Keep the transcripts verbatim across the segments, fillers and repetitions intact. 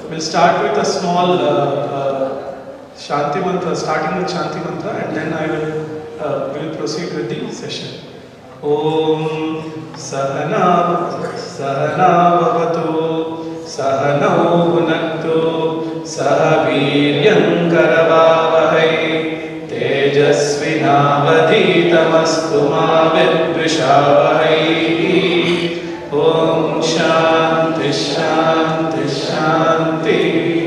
we'll start with a small uh, uh, Shanti mantra, starting with Shanti mantra, and then I will uh, will proceed with the session. Om Sahana Sahana Bhavatu Sahanau Bhunaktu Sahaviryam Karavavahai Tejasvinavadhitamastu ma vidvishavahai. Om Shanti Shanti Shanti.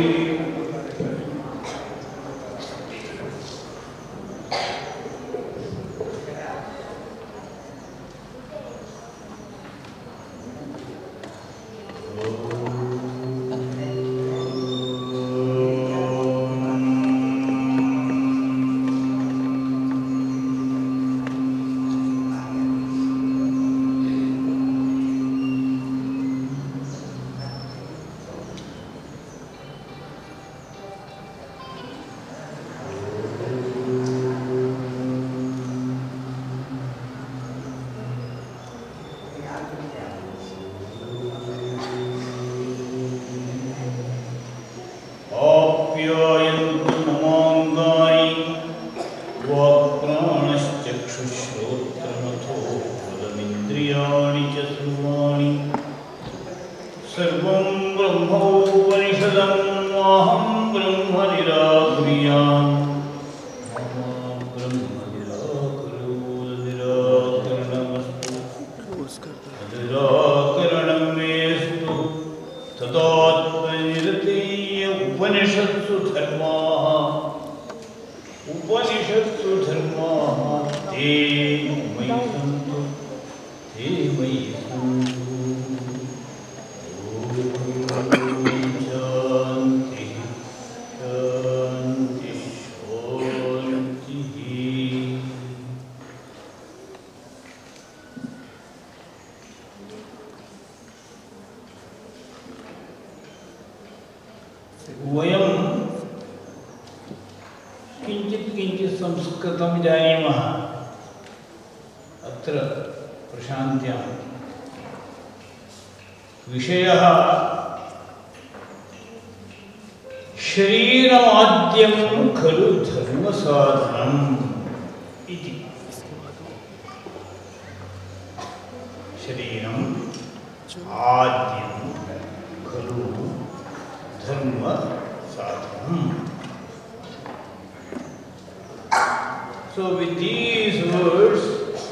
So with these words,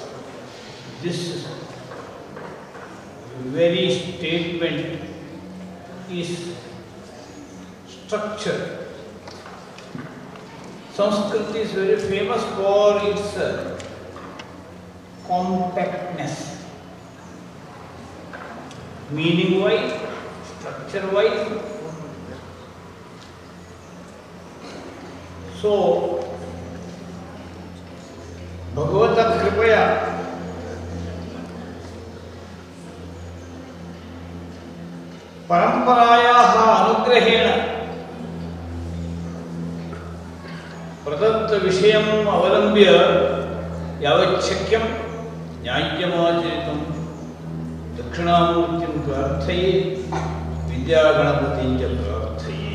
this very statement is structured. Sanskrit is very famous for its uh, compactness, meaning-wise, structure-wise. So, Bhagavata Kripaya Paramparayaha Anugrahena Pradatta Vishayam Avalambya Yavachyakyam Nyayamacharitam Dakshinamurtyam Prarthaye Vidyaganapatinja Prarthaye.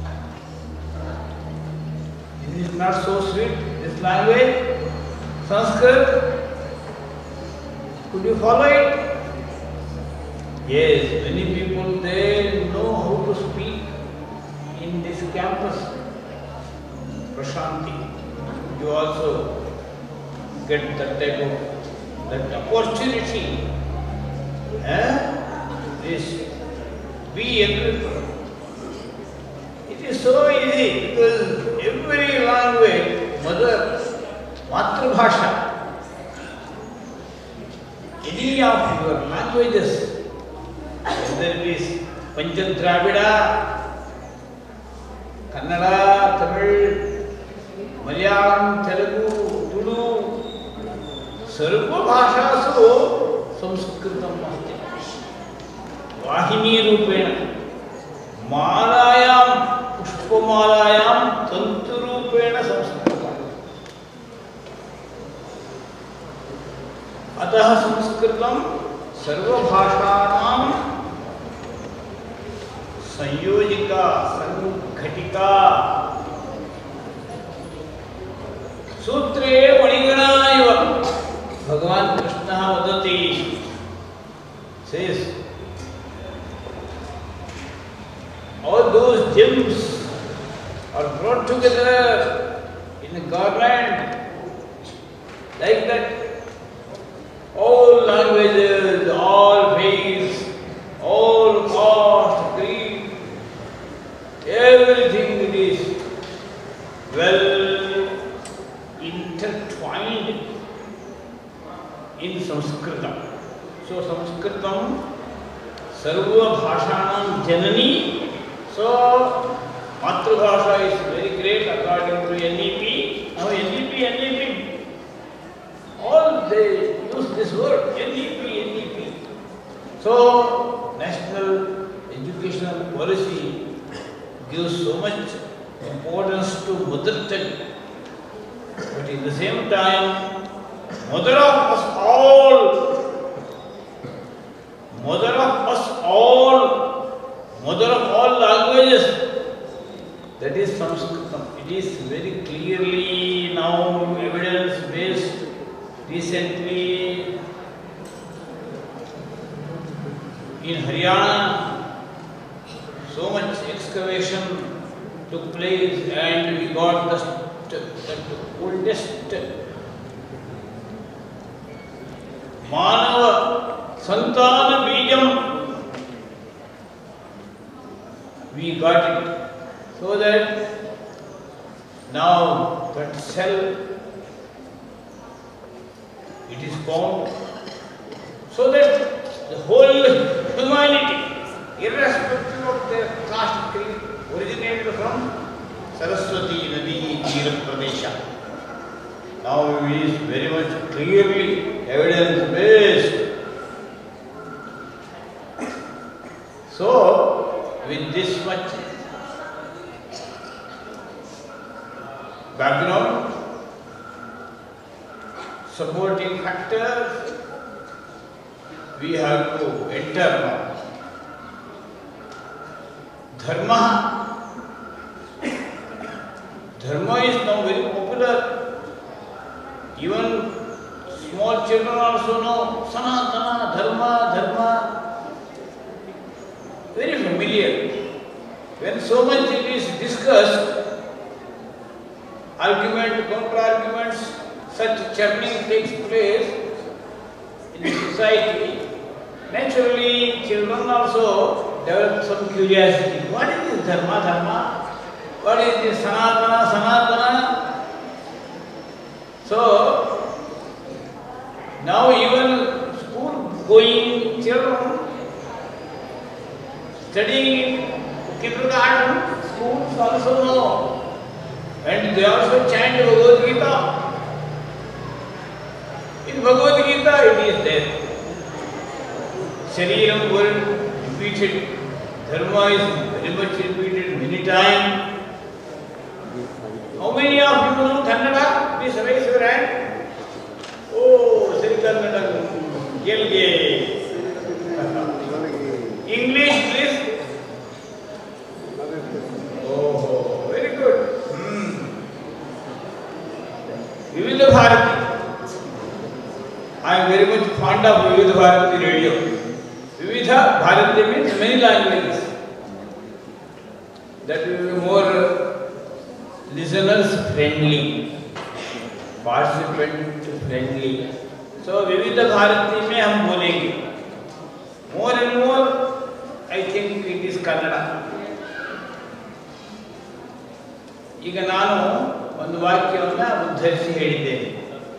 Is it not so sweet, this language? Sanskrit? Could you follow it? Yes, many people, they know how to speak in this campus. Prashanti, you also get that type of that opportunity. Eh? This be equipped. It is so easy because every language, mother, Matrabhasha, any of your languages, whether it is Panchadravida, Kannada, Tamil, Malayalam, Telugu, Tulu, Sarva Bhashasu Sanskritam asti. Vahini Rupena, Malayam, Pushpamalayam, Tantu Rupena Sanskritam. अतः संस्कृतं सर्वभाषाणां संयोजिका संघटिका सूत्रे मणिगणा इव भगवान कृष्णः वदति says all those gems are brought together in a garland like that. All languages, all faiths, all caste, creed, everything it is well intertwined in Sanskritam. So Sanskritam sarva bhashanam janani. So Matrubhasha is very great according to N E P. Now N E P, N E P, all they use this word, N E P, N E P. So national educational policy gives so much importance to mother tongue. But in the same time, mother of us all, mother of us all, mother of all languages, that is Sanskritam. It is very clearly now evidence based. Recently in Haryana, so much excavation took place and we got the, the oldest Manava Santana Bijam. We got it, so that now that cell it is found, so that the whole humanity, irrespective of their caste creed, originated from Saraswati Nadi Tira Pradesha. Now it is very much clearly evidence based. So, with this much background, supporting factors, we have to enter now. Dharma. Dharma is now very popular. Even small children also know Sanatana, Dharma, Dharma. Very familiar. When so much it is discussed, argument, counter-arguments, such churning takes place in the society, naturally children also develop some curiosity. What is this Dharma, Dharma? What is this Sanatana, Sanatana? So, now even school going children studying in kindergarten, schools also know, and they also chant Bhagavad Gita. In Bhagavad Gita it is there. Shariram word repeated. Dharma is very much repeated many times. How many of you know Kannada? Please raise your hand. Oh, Sri Kannada. Gelge. English, please. Oh, very good. Hmm. Vividha Bharati. I am very much fond of Vividha Bharati radio. Vividha Bharati means many languages. That will be more listeners friendly, participant friendly. So Vividha Bharati mein hum bolenge. More and more, I think it is Kannada. ಈಗ ನಾನು ಒಂದು ವಾಕ್ಯವನ್ನು ಉದ್ಧರಿಸಿ ಹೇಳಿದ್ದೇನೆ.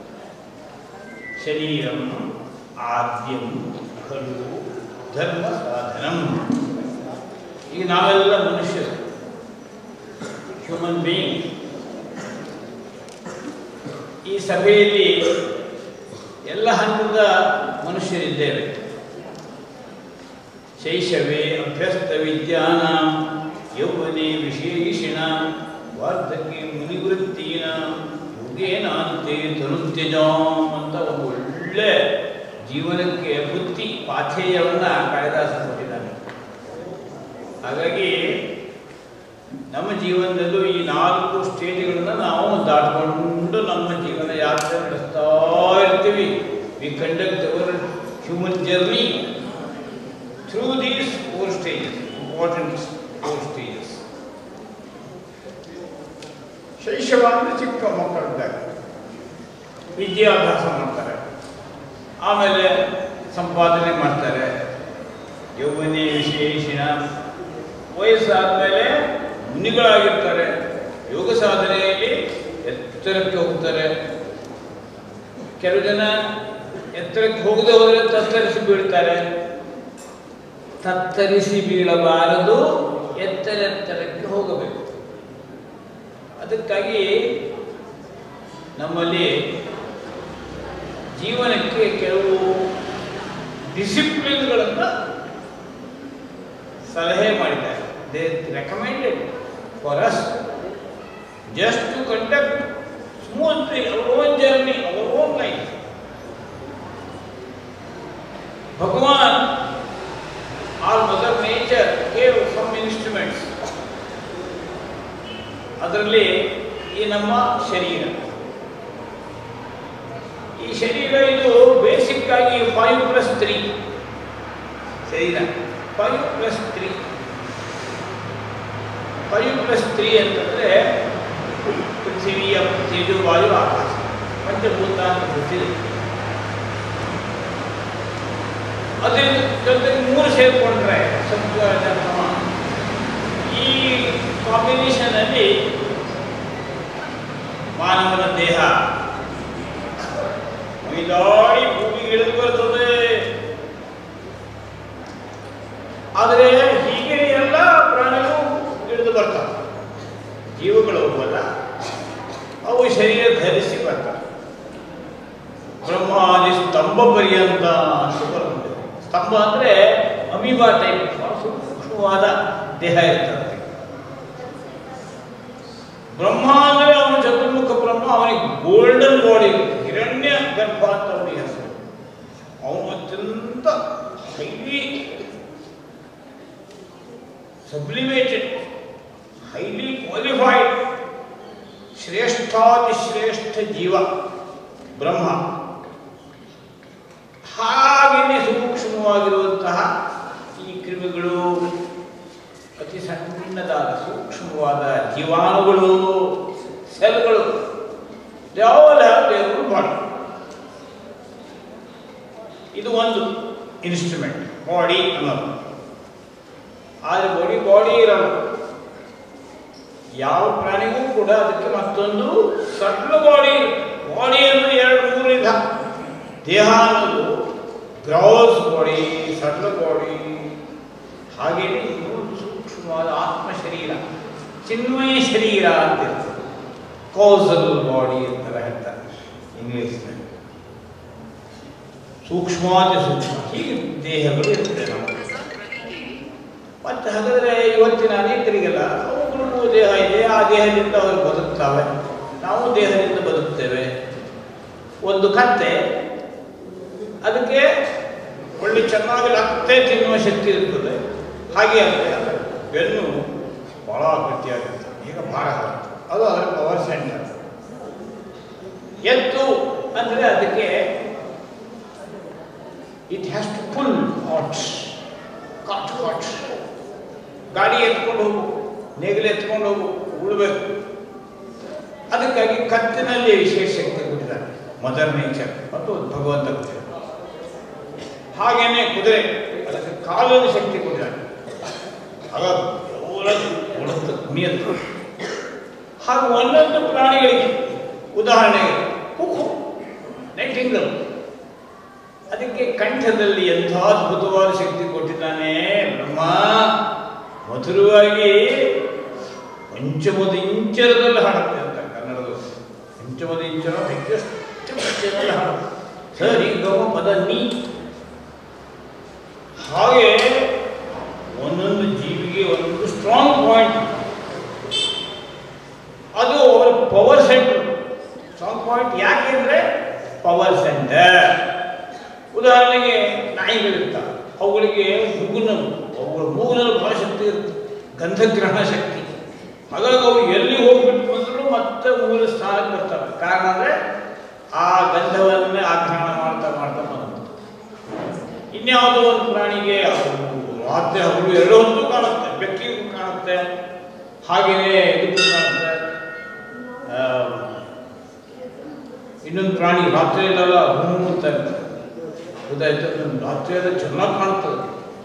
ಶರೀರಂ ಆದ್ಯಂ ಖಲು ಧರ್ಮ ಸಾಧನಂ. ಈಗ ನಾವೆಲ್ಲ ಮನುಷ್ಯರು, ಹ್ಯೂಮನ್ ಬೀಯಿಂಗ್. ಈ ಸಭೆಯಲ್ಲಿ ಎಲ್ಲ ಹಂತದ ಮನುಷ್ಯರಿದ್ದೇವೆ. ಶೈಶವೇ ಅಭ್ಯಸ್ತ ವಿದ್ಯಾನಾಂ ಯೌವನೆ ವಿಶೇಷಿಣಾಂ ವಾರ್ಧಕ್ಯ ಮುನಿವೃತ್ತೀನಾಂ ಯೋಗೇನಾಂತೆ ತನುತ್ಯಜಾಂ ಅಂತ ಒಂದು ಒಳ್ಳೆ ಜೀವನಕ್ಕೆ ಬುದ್ಧಿ ಪಾಥೇಯವನ್ನು ಕಾಳಿದಾಸ ಕೊಟ್ಟಿದ್ದಾನೆ. ಹಾಗಾಗಿ ನಮ್ಮ ಜೀವನದಲ್ಲೂ ಈ ನಾಲ್ಕು ಸ್ಟೇಜ್ಗಳನ್ನು ನಾವು ದಾಟಿಕೊಂಡು ನಮ್ಮ ಜೀವನ ಯಾತ್ರೆ ನಡೆಸ್ತಾ ಇರ್ತೀವಿ. We conduct our human journey through these four stages, important four stages. ಶೈಶವ ಅಂದರೆ ಚಿಕ್ಕ ಮಕ್ಕಳಿದ್ದಾಗ ವಿದ್ಯಾಭ್ಯಾಸ ಮಾಡ್ತಾರೆ, ಆಮೇಲೆ ಸಂಪಾದನೆ ಮಾಡ್ತಾರೆ. ಯೌವನೇ ವಿಶೇಷಣ, ವಯಸ್ಸಾದಮೇಲೆ ಮುನಿಗಳಾಗಿರ್ತಾರೆ, ಯೋಗ ಸಾಧನೆಯಲ್ಲಿ ಎತ್ತರಕ್ಕೆ ಹೋಗ್ತಾರೆ. ಕೆಲವು ಜನ ಎತ್ತರಕ್ಕೆ ಹೋಗದೆ ಹೋದರೆ ತತ್ತರಿಸಿ ಬೀಳ್ತಾರೆ. ತತ್ತರಿಸಿ ಬೀಳಬಾರದು, ಎತ್ತರ ಎತ್ತರಕ್ಕೆ ಹೋಗಬೇಕು. ಅದಕ್ಕಾಗಿ ನಮ್ಮಲ್ಲಿ ಜೀವನಕ್ಕೆ ಕೆಲವು ಡಿಸಿಪ್ಲಿನ್ಗಳನ್ನು ಸಲಹೆ ಮಾಡಿದ್ದಾರೆ. They recommended for us just to conduct smoothly our own journey, our own life. ಭಗವಾನ್ or mother nature gave some instruments. ಅದರಲ್ಲಿ ಈ ನಮ್ಮ ಶರೀರ, ಈ ಶರೀರ ಇದು ಬೇಸಿಕ್ ಆಗಿ ಫೈವ್ ಪ್ಲಸ್ ತ್ರೀ ಶರೀರ. Five plus three five plus three ಅಂತಂದರೆ ಪೃಥ್ವಿಯ ತೇಜು ವಾಯು ಆಕಾಶ ಪಂಚಭೂತ ಅಂತ ಗೊತ್ತಿದೆ. ಅದ್ರ ಜೊತೆಗೆ ಮೂರು ಸೇರಿಕೊಂಡ್ರೆ ಸತ್ವ ತಮ, ಈ ಕಾಂಬಿನೇಷನ್ ಅಲ್ಲಿ ಮಾನವನ ದೇಹ ಮೈದಾಡಿ ಭೂಮಿಗೆ ಇಳಿದು ಬರ್ತದೆ. ಆದರೆ ಹೀಗೆ ಎಲ್ಲ ಪ್ರಾಣಿಗಳು ಇಳಿದು ಬರ್ತವೆ, ಜೀವಗಳು ಹೋಗಲ್ಲ, ಅವು ಶರೀರ ಧರಿಸಿ ಬರ್ತವೆ. ಬ್ರಹ್ಮಾದಿ ಸ್ತಂಭ ಪರ್ಯಂತ ಅಂತ ಬರ್ತದೆ. ಸ್ತಂಭ ಅಂದರೆ ಅಮೀಬಾ ಟೈಪ್ ಸೂಕ್ಷ್ಮವಾದ ದೇಹ ಇರ್ತದೆ. ಬ್ರಹ್ಮ ಅಂದರೆ ಅವನ ಚತುರ್ಮುಖ ಬ್ರಹ್ಮ, ಅವನಿಗೆ ಗೋಲ್ಡನ್ ಬಾಡಿ, ಹಿರಣ್ಯ ಗರ್ಭ ಅಂತ ಅವನಿಗೆ ಹೆಸರು. ಅವನು ಅತ್ಯಂತ ಹೈಲಿ ಸಬ್ಲಿಮೇಟೆಡ್, ಹೈಲಿ ಕ್ವಾಲಿಫೈಡ್, ಶ್ರೇಷ್ಠಾತಿ ಶ್ರೇಷ್ಠ ಜೀವ ಬ್ರಹ್ಮ. ಹಾಗೆಯೇ ಸೂಕ್ಷ್ಮವಾಗಿರುವಂತಹ ಈ ಕ್ರಿಮಿಗಳು, ಅತಿ ಸಣ್ಣದಾದ ಸೂಕ್ಷ್ಮವಾದ ಜೀವಾಣುಗಳು, ಸೆಲ್ಗಳು, they all have their own body. ಇದು ಒಂದು ಇನ್ಸ್ಟ್ರೂಮೆಂಟ್, ಬಾಡಿ ಅನ್ನೋದು. ಆದರೆ ಬಾಡಿ ಬಾಡಿ ಇರಲ್ಲ. ಯಾವ ಪ್ರಾಣಿಗೂ ಕೂಡ ಅದಕ್ಕೆ ಮತ್ತೊಂದು ಸಣ್ಣ ಬಾಡಿ. ಬಾಡಿ ಅನ್ನೋದು ಎರಡು ಮೂರು ವಿಧ. ದೇಹ ಅನ್ನೋದು ಗ್ರಾಸ್ ಬಾಡಿ, ಸಣ್ಣ ಬಾಡಿ, ಹಾಗೆಯೇ ಇನ್ನೊಂದು ಸೂಕ್ಷ್ಮವಾದ ಆತ್ಮ ಶರೀರ, ಚಿನ್ಮಯ ಶರೀರ ಅಂತ ಇರ್ತದೆ. ಕೌಸಲ್ ಬಾಡಿ ಅಂತ ಹೇಳ್ತಾರೆ ಇಂಗ್ಲಿಷ್ನಲ್ಲಿ. ಸೂಕ್ಷ್ಮಾತಿ ಸೂಕ್ಷ್ಮ ಹೀಗೆ ದೇಹಗಳು ಇರ್ತದೆ ನಾವು. ಮತ್ತು ಹಾಗಾದರೆ ಇವತ್ತಿನ ಅನೇಕರಿಗೆಲ್ಲ ಅವುಗಳಿಗೂ ದೇಹ ಇದೆ, ಆ ದೇಹದಿಂದ ಅವರು ಬದುಕ್ತಾವೆ, ನಾವು ದೇಹದಿಂದ ಬದುಕ್ತೇವೆ. ಒಂದು ಕತ್ತೆ, ಅದಕ್ಕೆ ಒಳ್ಳೆ ಚೆನ್ನಾಗಿ ಲತ್ತೆ ತಿನ್ನುವ ಶಕ್ತಿ ಇರ್ತದೆ. ಹಾಗೆ ಅಂದರೆ ಬೆನ್ನು ಭಾಳ ಗಟ್ಟಿಯಾಗಿರ್ತದೆ, ಈಗ ಭಾರ ಆಗುತ್ತೆ, ಅದು ಅದರ ಪವರ್ ಸೆಂಟರ್. ಎತ್ತು ಅಂದರೆ ಅದಕ್ಕೆ it has to pull hearts, cart hearts. ಗಾಡಿ ಎತ್ಕೊಂಡು ಹೋಗು, ನೇಗಿಲು ಎತ್ಕೊಂಡು ಹೋಗು, ಉಳ್ಬೇಕು. ಅದಕ್ಕಾಗಿ ಕತ್ತಿನಲ್ಲಿ ವಿಶೇಷ ಶಕ್ತಿ ಕೊಟ್ಟಿದ್ದಾರೆ ಮದರ್ ನೇಚರ್ ಮತ್ತು ಭಗವಂತ ಕೊಟ್ಟಿದ್ದಾರೆ. ಹಾಗೇನೆ ಕುದುರೆ, ಅದಕ್ಕೆ ಕಾಲಲ್ಲಿ ಶಕ್ತಿ ಕೊಟ್ಟಿದ್ದಾರೆ, ಆಗ ಒಳಗೆ ಮೀಯತ್ತು. ಹಾಗೂ ಒಂದೊಂದು ಪ್ರಾಣಿಗಳಿಗೆ, ಉದಾಹರಣೆಗೆ ಕುಕ್ಕು, ನೈಟಿಂಗಲ್, ಅದಕ್ಕೆ ಕಂಠದಲ್ಲಿ ಎಂಥ ಅದ್ಭುತವಾದ ಶಕ್ತಿ ಕೊಟ್ಟಿದ್ದಾನೆ ಬ್ರಹ್ಮ. ಮಧುರವಾಗಿ ಪಂಚಮದ ಇಂಚರದಲ್ಲಿ ಹಾಡುತ್ತೆ ಅಂತ ಕನ್ನಡದ. ಪಂಚಮದ ಇಂಚರ ಹೆಚ್ಚೆಷ್ಟು ಪಂಚದಲ್ಲಿ ಹಾಡುತ್ತೆ, ಸರಿ ಗಮ ಪದ ನೀ. ಹಾಗೆ ಒಂದೊಂದು ಜೀವಿಗೆ ಒಂದೊಂದು ಸ್ಟ್ರಾಂಗ್ ಪಾಯಿಂಟ್, ಅದು ಅವರ ಪವರ್ ಸೆಂಟರ್. ಸ್ಟ್ರಾಂಗ್ ಪಾಯಿಂಟ್ ಯಾಕೆಂದ್ರೆ ಪವರ್ ಸೆಂಟರ್. ಉದಾಹರಣೆಗೆ ನಾಯಿಗಳಿರ್ತಾವೆ, ಅವುಗಳಿಗೆ ಮೂಗುನಲು, ಅವುಗಳ ಮೂಗುನಲು ಬಹಳ ಶಕ್ತಿ ಇರುತ್ತೆ, ಗಂಧಗ್ರಹಣ ಶಕ್ತಿ. ಹಾಗಾಗಿ ಅವು ಎಲ್ಲಿ ಹೋಗ್ಬಿಟ್ಟು ಬಂದರೂ ಮತ್ತೆ ಮೂಲ ಸ್ಥಾನಕ್ಕೆ ಬರ್ತವೆ. ಕಾರಣ ಅಂದರೆ ಆ ಗಂಧವನ್ನೇ ಆಘ್ರಾಣ ಮಾಡ್ತಾ ಮಾಡ್ತಾ ಬಂತು. ಇನ್ಯಾವುದೋ ಒಂದು ಪ್ರಾಣಿಗೆ ರಾತ್ರಿ ಹಗಲು ಎರಡು ಹೊತ್ತು ಕಾಣುತ್ತೆ, ಬೆಕ್ಕಿಗೂ ಕಾಣುತ್ತೆ, ಹಾಗೆಯೇ ಇದಕ್ಕೂ ಕಾಣುತ್ತೆ. ಇನ್ನೊಂದು ಪ್ರಾಣಿ ರಾತ್ರಿಯಲ್ಲೆಲ್ಲ ಹೂ ಅಂತ ಇರ್ತದೆ, ಗೊತ್ತಾಯ್ತು, ರಾತ್ರಿಯೆಲ್ಲ ಚೆನ್ನಾಗಿ ಕಾಣುತ್ತದೆ.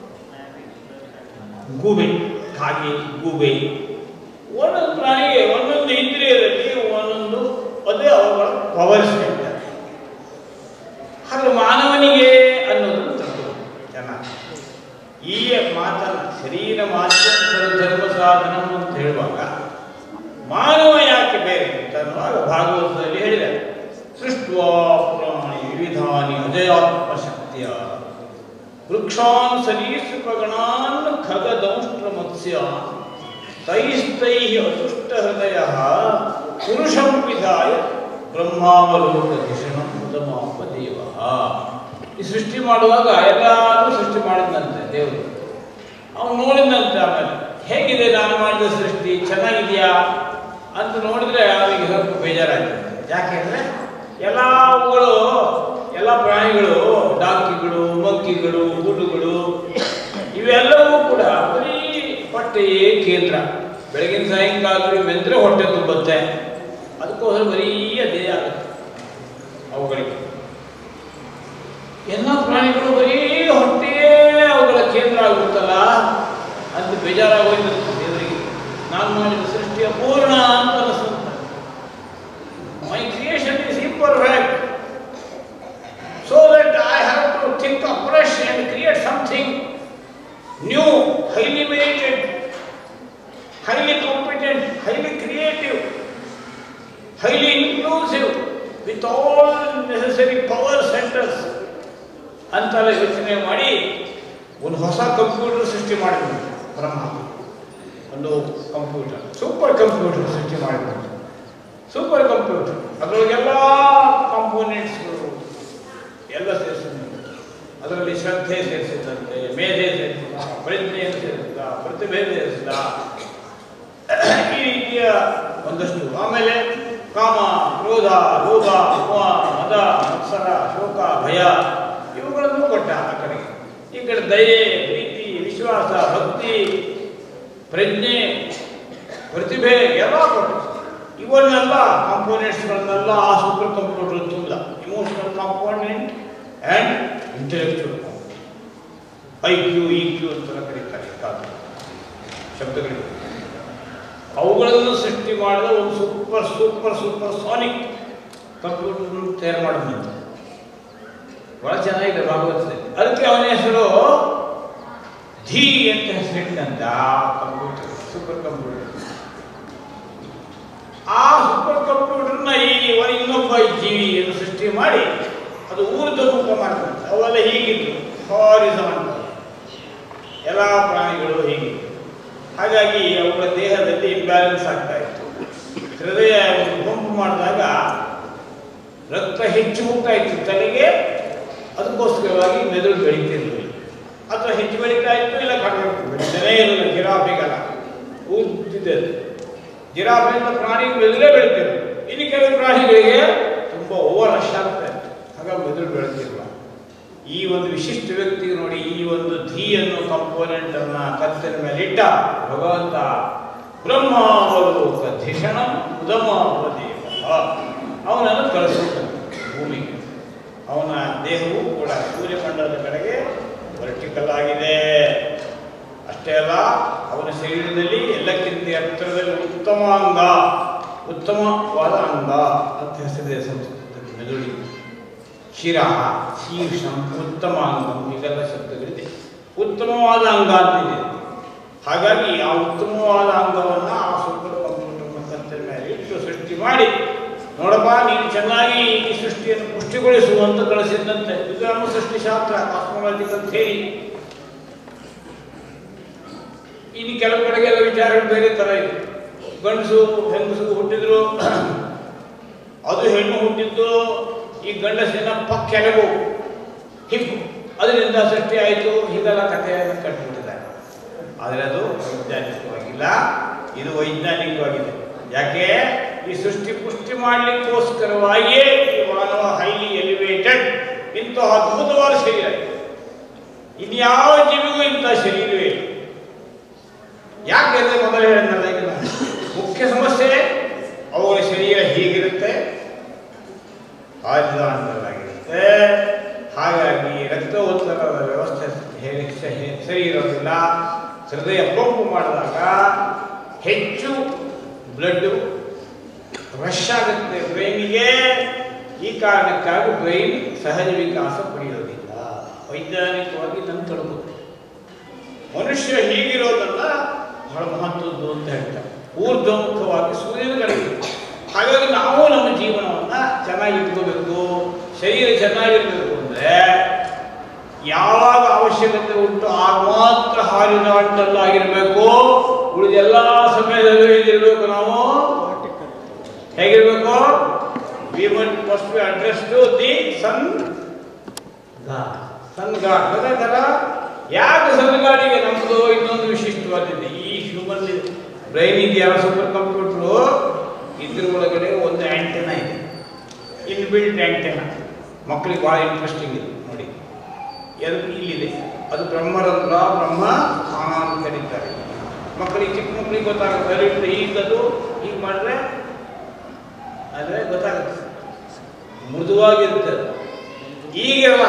ಗೂಬೆ, ಹಾಗೆ ಗೂಬೆ, ಒಂದೊಂದು ಪ್ರಾಣಿಗೆ ಒಂದೊಂದು ಇಂದ್ರಿಯದಲ್ಲಿ ಒಂದೊಂದು ಅದೇ ಅವುಗಳ ಪವರ್ಸ್ ಹೇಳ್ತಾರೆ. ಹಾಗೆ ಮಾನವನಿಗೆ ಅನ್ನೋದು ತತ್ವ ಚೆನ್ನಾಗಿ ಈ ಮಾತನ್ನ ಶರೀರ ಮಾತ್ರ ಧರ್ಮ ಸಾಧನ ಅಂತ ಹೇಳುವಾಗ ಮಾನವ ಯಾಕೆ ಬೇರೆ ಅಂತ ಅನ್ನುವಾಗ ಭಾಗವತದಲ್ಲಿ ಹೇಳಿದೆ. ಸೃಷ್ಟ್ವಾ ಪುರಾಣಿ ವಿವಿಧಾನಿ ಅಜಯಾತ್ಮ ಶಕ್ತಿಯ ವೃಕ್ಷಾನ್ ಸರೀಸೃಪಗಣಾನ್ ಖಗದಂಷ್ಟ್ರ ಮತ್ಸ್ಯ ತೈಸ್ತೈ ಅತುಷ್ಟ ಹೃದಯ ಪುರುಷಂ ವಿಧಾಯ ಬ್ರಹ್ಮಾವಲೋಕ ದಿಶಣಂ ಉದಮಾಪ ದೇವ. ಈ ಸೃಷ್ಟಿ ಮಾಡುವಾಗ ಎಲ್ಲರೂ ಸೃಷ್ಟಿ ಮಾಡಿದಂತೆ ದೇವರು. ಅವನು ನೋಡಿದಂತೆ ಆಮೇಲೆ ಹೇಗಿದೆ ನಾನು ಮಾಡಿದ ಸೃಷ್ಟಿ, ಚೆನ್ನಾಗಿದೆಯಾ ಅಂತ ನೋಡಿದ್ರೆ ಅವನಿಗೆ ಸ್ವಲ್ಪ ಬೇಜಾರಾಗ್ತದೆ. ಯಾಕೆಂದ್ರೆ ಎಲ್ಲ ಅವುಗಳು ಎಲ್ಲ ಪ್ರಾಣಿಗಳು, ಡಾಕಿಗಳು, ಮಂಕಿಗಳು, ಗುಡುಗಳು ಇವೆಲ್ಲವೂ ಕೂಡ ಬರೀ ಹೊಟ್ಟೆಯೇ ಕೇಂದ್ರ. ಬೆಳಗಿನ ಸಾಯಂಕಾಲ ಮೆಂದ್ರೆ ಹೊಟ್ಟೆ ತುಂಬುತ್ತೆ, ಅದಕ್ಕೋಸ್ಕರ ಬರೀ ಅದೇ ಆಗುತ್ತೆ ಅವುಗಳಿಗೆ. ಎಲ್ಲ ಪ್ರಾಣಿಗಳು ಬರೀ ಹೊಟ್ಟೆಯೇ ಅವುಗಳ ಕೇಂದ್ರ ಆಗುತ್ತಲ್ಲ ಅಂತ ಬೇಜಾರಾಗೋಯ್ತು ದೇವರಿಗೆ. ನಾನು ಮಾಡಿದ ಸೃಷ್ಟಿಯ ಪೂರ್ಣ ಅಂತ ಅನಿಸುತ್ತೆ. My creation is imperfect, so that I have to think afresh and create something new, highly merited, highly competent, highly creative, highly inclusive, with all necessary power centers ಅಂತೆಲ್ಲ ಯೋಚನೆ ಮಾಡಿ ಒಂದು ಹೊಸ ಕಂಪ್ಯೂಟರ್ ಸೃಷ್ಟಿ ಮಾಡಿದ್ರು ಬ್ರಹ್ಮ. ಒಂದು ಕಂಪ್ಯೂಟರ್, ಸೂಪರ್ ಕಂಪ್ಯೂಟರ್ ಸೃಷ್ಟಿ ಮಾಡಿದ್ರು. ಸೂಪರ್ ಕಂಪ್ಯೂಟರ್ ಅದರೊಳಗೆಲ್ಲ ಕಾಂಪೋನೆಂಟ್ಸ್ಗಳು ಎಲ್ಲ ಸೇರಿಸಿದಂತೆ. ಅದರಲ್ಲಿ ಶ್ರದ್ಧೆ ಸೇರಿಸಿದಂತೆ, ಮೇಧೆ ಸೇರಿಸಿದ, ಪ್ರಜ್ಞೆಯನ್ನು ಸೇರಿಸಿದ, ಪ್ರತಿಭೆ ಸೇರಿಸಿದ, ಈ ರೀತಿಯ ಒಂದಷ್ಟು. ಆಮೇಲೆ ಕಾಮ, ಕ್ರೋಧ, ಲೋಭ, ಮೋಹ, ಮದ, ಮತ್ಸರ, ಶೋಕ, ಭಯ ಇವುಗಳನ್ನು ಕೊಟ್ಟ ಆ ಕಡೆಗೆ. ಈ ಕಡೆ ದಯೆ, ಪ್ರೀತಿ, ವಿಶ್ವಾಸ, ಭಕ್ತಿ, ಪ್ರಜ್ಞೆ, ಪ್ರತಿಭೆ ಎಲ್ಲ ಕೊಟ್ಟು ಇವನ್ನೆಲ್ಲ ಕಾಂಪೋನೆಂಟ್ಸ್ಗಳನ್ನೆಲ್ಲ ಆ ಸೂಪರ್ ಕಂಪ್ಯೂಟರ್ ತುಂಬಿದ. Emotional component and intellectual component, I Q, E Q ಅಂತ ಕರೀತಾರೆ ಶಬ್ದಗಳಿಗೆ. ಅವುಗಳನ್ನು ಸೃಷ್ಟಿ ಮಾಡಿದ ಒಂದು super super super sonic computer ತಯಾರು ಮಾಡಿದಂತೆ. ಬಹಳ ಚೆನ್ನಾಗಿದೆ ಭಾಗವತದಲ್ಲಿ. ಅದಕ್ಕೆ ಅವನ ಹೆಸರು ಧೀ ಅಂತ ಹೆಸರಿಟ್ಟಂತ ಆ ಕಂಪ್ಯೂಟರ್, ಸೂಪರ್ ಕಂಪ್ಯೂಟರ್. ಆ ಸೂಪರ್ ಕಂಪ್ಯೂಟರ್ನ ಈ ಇನ್ನೊಬ್ಬ ಜೀವಿಯನ್ನು ಸೃಷ್ಟಿ ಮಾಡಿ ಅದು ಊರ್ಧ ರೂಪ ಮಾಡ್ತಾರೆ. ಅವೆಲ್ಲ ಹೀಗಿತ್ತು, ಹಾರಿಜಾಂಟಲ್, ಎಲ್ಲ ಪ್ರಾಣಿಗಳು ಹೀಗಿತ್ತು. ಹಾಗಾಗಿ ಅವುಗಳ ದೇಹದಲ್ಲಿ ಇಂಬ್ಯಾಲೆನ್ಸ್ ಆಗ್ತಾ ಇತ್ತು. ಹೃದಯ ಪಂಪ್ ಮಾಡಿದಾಗ ರಕ್ತ ಹೆಚ್ಚು ಹೋಗ್ತಾ ಇತ್ತು ತಲೆಗೆ, ಅದಕ್ಕೋಸ್ಕರವಾಗಿ ಮೆದುಳು ಬೆಳೀತಿರ್ಲಿಲ್ಲ. ಅಥವಾ ಹೆಚ್ಚು ಬೆಳೀತಾ ಇತ್ತು, ಇಲ್ಲ ಕಡಿಮೆ ಬೆಳೀತಾನೇ ಇರಲಿಲ್ಲ. ಜಿರಾಫೆಗಲ್ಲ ಊದ್ತಿದ್ದೆ. ಜಿರಾಫೆಯಿಂದ ಪ್ರಾಣಿ ಮೆದುಳೇ ಬೆಳೀತಿದ್ರು. ಇನ್ನು ಕೆಲವು ಪ್ರಾಣಿಗಳಿಗೆ ತುಂಬ ಓವರ್ ರಶ್ ಆಗ್ತಾ ಇತ್ತು, ಹಾಗಾಗಿ ಮೆದುಳು ಬೆಳೀತಿರಲ್ಲ. ಈ ಒಂದು ವಿಶಿಷ್ಟ ವ್ಯಕ್ತಿಗೆ ನೋಡಿ, ಈ ಒಂದು ಧೀ ಅನ್ನೋ ಕಂಪೋನೆಂಟ್ ಅನ್ನ ಕತ್ತಿನ ಮೇಲೆ ಇಟ್ಟ ಭಗವಂತ ಬ್ರಹ್ಮಾವಲೋಕ ಧಿಷಣ ಉದಮಾಪದೇವ ಅವನನ್ನು ಕಳಿಸುತ್ತಾನೆ ಭೂಮಿಗೆ. ಅವನ ದೇಹವು ಕೂಡ ಸೂರ್ಯಮಂಡಲದ ಕಡೆಗೆ ವರ್ಟಿಕಲ್ ಆಗಿದೆ. ಅಷ್ಟೇ ಅಲ್ಲ, ಅವನ ಶರೀರದಲ್ಲಿ ಎಲ್ಲಕ್ಕಿಂತ ಎತ್ತರದಲ್ಲಿ ಉತ್ತಮ ಅಂಗ, ಉತ್ತಮವಾದ ಅಂಗ ಅಂತ ಹೆಸರಿದೆ ಸಂಸ್ಕೃತದಲ್ಲಿ ಮೆದುಳಿಗೆ. ಶಿರ, ಶೀರ್ಷಂ, ಉತ್ತಮ ಅಂಗಂ ಹೀಗೆಲ್ಲ ಶಬ್ದಗಳಿದೆ. ಉತ್ತಮವಾದ ಅಂಗ ಅಂತಿದೆ. ಹಾಗಾಗಿ ಆ ಉತ್ತಮವಾದ ಅಂಗವನ್ನು ಆ ಸೂಪರ್ ಕಂಪ್ಯೂಟರ್ ಕತ್ತಿನ ಮೇಲೆ ಇಟ್ಟು ಸೃಷ್ಟಿ ಮಾಡಿ, ನೋಡಪ್ಪ ನೀನು ಚೆನ್ನಾಗಿ ಈ ಸೃಷ್ಟಿಯನ್ನು ಪುಷ್ಟಿಗೊಳಿಸುವಂತ ಕಳಿಸಿದಂತೆ. ಇದು ನಮ್ಮ ಸೃಷ್ಟಿಶಾಸ್ತ್ರ, ಕಾಸ್ಮೊಲಾಜಿಕಲ್ ಥಿಯರಿ. ಇನ್ನು ಕೆಲವು ಕಡೆಗೆಲ್ಲ ವಿಚಾರಗಳು ಬೇರೆ ಥರ ಇದೆ. ಗಂಡಸು ಹೆಂಗಸು ಹುಟ್ಟಿದ್ರು, ಅದು ಹೆಣ್ಣು ಹುಟ್ಟಿದ್ದು ಈ ಗಂಡಸಿನ ಪಕ್ಕೆಲಗು ಹಿಪ್ಪು, ಅದರಿಂದ ಸೃಷ್ಟಿ ಆಯಿತು. ಹೀಗೆಲ್ಲ ಕಥೆಯನ್ನು ಕಟ್ಟಿಬಿಟ್ಟಿದ್ದಾರೆ. ಆದರೆ ಅದು ವೈಜ್ಞಾನಿಕವಾಗಿಲ್ಲ. ಇದು ವೈಜ್ಞಾನಿಕವಾಗಿದೆ. ಯಾಕೆ ಈ ಸೃಷ್ಟಿ ಪುಷ್ಟಿ ಮಾಡಲಿಕ್ಕೋಸ್ಕರವಾಗಿಯೇ ಈ ಮಾನವ ಹೈಲಿ ಎಲಿವೇಟೆಡ್ ಇಂತಹ ಅದ್ಭುತವಾದ ಶರೀರ ಇದೆ. ಇನ್ಯಾವ ಜೀವಿಗೂ ಇಂಥ ಶರೀರವೇ ಇಲ್ಲ. ಯಾಕೆ ಅಂದರೆ ಮೊದಲು ಹೇಳಿದ್ನಲ್ಲ, ಈಗ ಮುಖ್ಯ ಸಮಸ್ಯೆ ಅವುಗಳ ಶರೀರ ಹೀಗಿರುತ್ತೆ, ಹಾರಿಜಾಂಟಲಾಗಿರುತ್ತೆ. ಹಾಗಾಗಿ ರಕ್ತ ಒತ್ತಡದ ವ್ಯವಸ್ಥೆ ಸರಿ ಇರೋದಿಲ್ಲ. ಹೃದಯ ಪಂಪ್ ಮಾಡಿದಾಗ ಹೆಚ್ಚು ಬ್ಲಡ್ ರಶ್ ಆಗುತ್ತೆ ಬ್ರೈನಿಗೆ. ಈ ಕಾರಣಕ್ಕಾಗಿ ಬ್ರೈನ್ ಸಹಜ ವಿಕಾಸ ಪಡೆಯೋದಿಲ್ಲ. ವೈಜ್ಞಾನಿಕವಾಗಿ ನನ್ನ ತಡಬಹುದು. ಮನುಷ್ಯ ಹೀಗಿರೋದನ್ನ ಬಹಳ ಮಹತ್ವದ್ದು ಅಂತ ಹೇಳ್ತಾರೆ. ಊರ್ಧ್ವಮುಖವಾಗಿ ಸೂರ್ಯನ ಕಡೆಗೆ. ಹಾಗಾಗಿ ನಾವು ನಮ್ಮ ಜೀವನವನ್ನು ಚೆನ್ನಾಗಿಟ್ಕೋಬೇಕು, ಶರೀರ ಚೆನ್ನಾಗಿರ್ಬೇಕು ಅಂದರೆ ಯಾವಾಗ ಅವಶ್ಯಕತೆ ಉಂಟು ಆಗ ಮಾತ್ರ ಹಾರಿಜಾಂಟಲ್ ಆಗಿರಬೇಕು. ಉಳಿದ ಎಲ್ಲ ಸಮಯದಲ್ಲೂ ಹೇಗಿರಬೇಕು, ನಾವು ಹೇಗಿರಬೇಕು? We must be address to the sun god. Sun god ಅದೇ ಥರ. ಯಾಕೆ ಸನ್ ಗಾಡಿಗೆ ನಮ್ಮದು ಇನ್ನೊಂದು ವಿಶಿಷ್ಟವಾದಿದೆ. ಈ ಹ್ಯೂಮನ್ ಬ್ರೈನ್ ಇದೆಯಲ್ಲ, ಸೂಪರ್ ಕಂಪ್ಯೂಟರು, ಇದ್ರ ಒಳಗಡೆ ಒಂದು ಆಂಟೆನಾ ಇದೆ, ಇನ್ಬಿಲ್ಟ್ ಆಂಟೆನಾ. ಮಕ್ಕಳಿಗೆ ಭಾಳ ಇಂಟ್ರೆಸ್ಟಿಂಗ್ ಇದೆ ನೋಡಿ. ಅದು ಇಲ್ಲಿದೆ, ಅದು ಬ್ರಹ್ಮರಂಧ್ರ, ಬ್ರಹ್ಮ ಸ್ಥಾನ ಅಂತ ಕರೀತಾರೆ. ಮಕ್ಕಳಿಗೆ, ಚಿಕ್ಕ ಮಕ್ಕಳಿಗೆ ಗೊತ್ತಾಗುತ್ತೆ. ಈಗದು ಹೀಗೆ ಮಾಡಿದ್ರೆ ಆದರೆ ಗೊತ್ತಾಗುತ್ತೆ, ಮೃದುವಾಗಿರುತ್ತೆ. ಈಗೆಲ್ಲ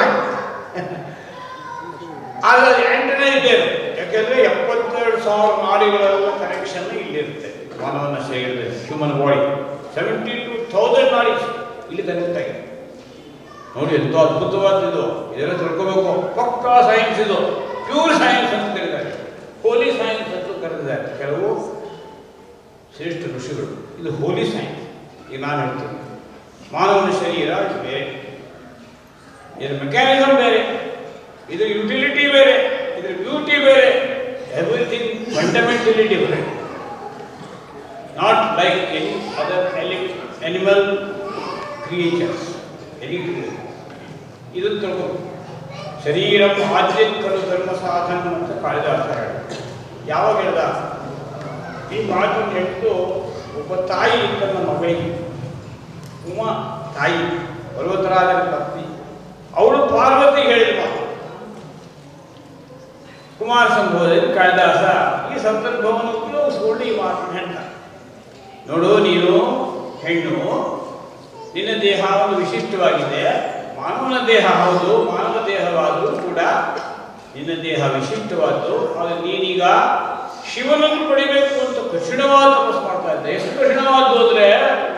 ಆದರೆ ಆಂಟೆನಾ ಇದೆ. ಯಾಕೆಂದರೆ ಎಪ್ಪತ್ತೆರಡು ಸಾವಿರ ನಾಡಿಗಳೆಲ್ಲ ಕನೆಕ್ಷನ್ ಇಲ್ಲಿರುತ್ತೆ ಮಾನವನ ಶರೀರದಲ್ಲಿ. Human body seventy two thousand nadis ಇಲ್ಲಿ ಕನೆಕ್ಟ್ ಆಗಿದೆ ನೋಡಿ. ಎಂತೋ ಅದ್ಭುತವಾದದ್ದು. ಇದೆಲ್ಲ ತಿಳ್ಕೋಬೇಕು. ಪಕ್ಕಾ ಸೈನ್ಸ್ ಇದು, ಪ್ಯೂರ್ ಸೈನ್ಸ್ ಅಂತ ಕರೀತಾರೆ, ಹೋಲಿ ಸೈನ್ಸ್ ಅಂತ ಕರೆದಿದ್ದಾರೆ ಕೆಲವು ಶ್ರೇಷ್ಠ ಋಷಿಗಳು. ಇದು ಹೋಲಿ ಸೈನ್ಸ್. ಈಗ ನಾನು ಹೇಳ್ತೀನಿ, ಮಾನವನ ಶರೀರ ಬೇರೆ, ಇದರ ಮೆಕ್ಯಾನಿಸಮ್ ಬೇರೆ, ಇದರ ಯುಟಿಲಿಟಿ ಬೇರೆ, ಇದರ ಬ್ಯೂಟಿ ಬೇರೆ. Everything fundamentally different. Not like any other animal creatures. Any ಇದು ತಿಳ್ಕೊಂಡು ಶರೀರ ಆದ್ಯಂತರು ಧರ್ಮ ಸಾಧನ ಅಂತ ಕಾಳಿದಾಸ ಹೇಳ. ಯಾವಾಗ ಹೇಳ್ದ ಈ ಮಾತನ್ನು ಹೇಳ್ತು? ಒಬ್ಬ ತಾಯಿ ತನ್ನ ಮಗಳಿಗೆ, ಉಮಾ ತಾಯಿ, ಪರ್ವತರಾಜನ ಪತ್ನಿ, ಅವಳು ಪಾರ್ವತಿ ಹೇಳಿದ ಮಾತು ಕುಮಾರ ಸಂಭವದಲ್ಲಿ ಕಾಳಿದಾಸ ಈ ಸಂದರ್ಭವನ್ನು ಉಪಯೋಗಿಸಿಕೊಂಡು ಈ ಮಾತನ್ನು ಹೇಳ್ತಾರೆ. ನೋಡು, ನೀನು ಹೆಣ್ಣು, ನಿನ್ನ ದೇಹ ಒಂದು ವಿಶಿಷ್ಟವಾಗಿದೆ. ಮಾನವನ ದೇಹ ಹೌದು, ಮಾನವ ದೇಹವಾದರೂ ಕೂಡ ನಿನ್ನ ದೇಹ ವಿಶಿಷ್ಟವಾದ್ದು. ಆದರೆ ನೀನೀಗ ಶಿವನನ್ನು ಪಡಿಬೇಕು ಅಂತ ಕಠಿಣವಾದ ತಪಸ್ಸು ಮಾಡ್ತಾ ಇದ್ದೆ. ಎಷ್ಟು ಕಠಿಣವಾದ್ದು ಅಂದರೆ,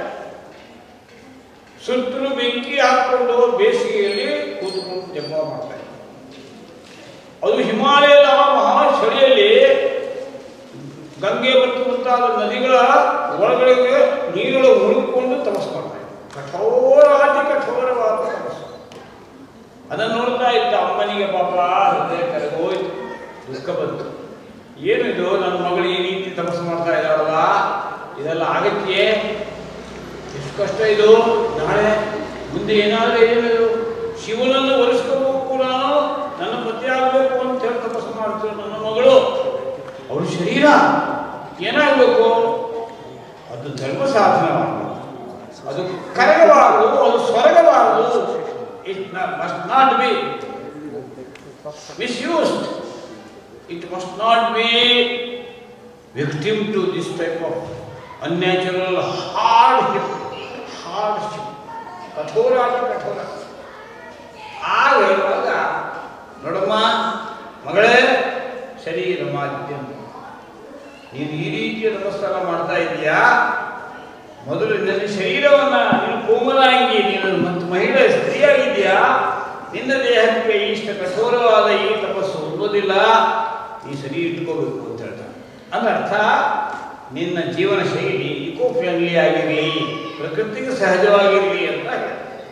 ಸುತ್ತಲೂ ಬೆಂಕಿ ಹಾಕಿಕೊಂಡು ಬೇಸಿಗೆಯಲ್ಲಿ ಕೂತ್ಕೊಂಡು ಜಪ ಮಾಡ್ತಾ ಇದ್ದೆ. ಅದು ಹಿಮಾಲಯದ ಮಹಾ ಚಳಿಯಲ್ಲಿ ಗಂಗೆ ಮತ್ತು ಮುಂತಾದ ನದಿಗಳ ಒಳಗಡೆಗೆ ನೀರುಗಳು ಮುಳುಗಿಕೊಂಡು ತಪಸ್ಸು ಮಾಡ್ತಾ ಇದ್ದೆ. ಕಠೋರಾತಿ ಕಠೋರವಾದ ತಪಸ್ಸು. ಅದನ್ನು ನೋಡ್ತಾ ಇದ್ದ ಅಮ್ಮನಿಗೆ ಪಾಪ ಹೃದಯ ಕರಗೋಯ್ತು, ದುಃಖ ಬಂತು. ಏನಿದು, ನನ್ನ ಮಗಳು ಈ ರೀತಿ ತಪಸ್ಸು ಮಾಡ್ತಾ ಇದ್ದಾಳಲ್ಲ, ಇದೆಲ್ಲ ಆಗತ್ಯೆ? ಎಷ್ಟು ಕಷ್ಟ ಇದು. ನಾಳೆ ಮುಂದೆ ಏನಾದರೂ ಏನಿದು, ಶಿವನನ್ನು ಒಲಿಸ್ಕೋಬೇಕು, ನಾನು ನನ್ನ ಪತಿ ಆಗಬೇಕು ಅಂತ ಹೇಳಿ ತಪಸ್ಸು ಮಾಡ್ತೀವಿ ನನ್ನ ಮಗಳು. ಅವಳ ಶರೀರ ಏನಾಗಬೇಕು? ಅದು ಧರ್ಮ ಸಾಧನ ಮಾಡಬೇಕು, ಅದು ಕರಗಬಾರದು, ಅದು ಸ್ವರ್ಗಬಾರದು. It must not be misused. It must not be victim to this type of unnatural hardship. hardship. ಕಠೋರ ಕಠೋರ. ಆಗ ಇರುವಾಗ ನೋಡಮ್ಮ ಮಗಳೇ, ಶರೀರ ಮಾಧ್ಯಮ, ನೀನು ಈ ರೀತಿಯ ನಮಸ್ಕಾರ ಮಾಡ್ತಾ ಇದೀಯಾ, ಮೊದಲು ನಿನ್ನ ಶರೀರವನ್ನು, ನೀನು ಕೋಮಲಾಂಗಿ, ನೀನು ಮತ್ತು ಮಹಿಳೆ ಸ್ತ್ರೀಯಾಗಿದೆಯಾ, ನಿನ್ನ ದೇಹಕ್ಕೆ ಇಷ್ಟ ಕಠೋರವಾದ ಈ ತಪಸ್ಸು ಓದೋದಿಲ್ಲ, ಈ ಸರಿ ಇಟ್ಕೋಬೇಕು ಅಂತ ಹೇಳ್ತಾರೆ. ಅದರ್ಥ ನಿನ್ನ ಜೀವನ ಶೈಲಿ ಇಕೋ ಫ್ರೆಂಡ್ಲಿ ಆಗಿರಲಿ, ಪ್ರಕೃತಿಗೆ ಸಹಜವಾಗಿರಲಿ ಅಂತ ಹೇಳ್ತಾರೆ.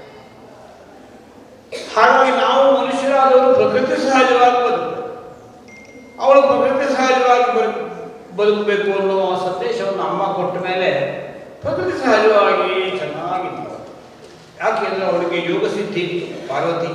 ಹಾಗಾಗಿ ನಾವು ಮನುಷ್ಯರಾದವರು ಪ್ರಕೃತಿ ಸಹಜವಾಗಿ ಬದುಕು, ಅವಳು ಪ್ರಕೃತಿ ಸಹಜವಾಗಿ ಬದುಕು ಬದುಕಬೇಕು ಅನ್ನೋ ಸಂದೇಶವನ್ನು ಅಮ್ಮ ಕೊಟ್ಟ ಮೇಲೆ ಪ್ರಕೃತಿ ಸಹಜವಾಗಿ ಚೆನ್ನಾಗಿತ್ತು. ಯಾಕೆಂದ್ರೆ ಅವಳಿಗೆ ಯೋಗ ಸಿದ್ಧಿ ಇತ್ತು. ಪಾರ್ವತಿ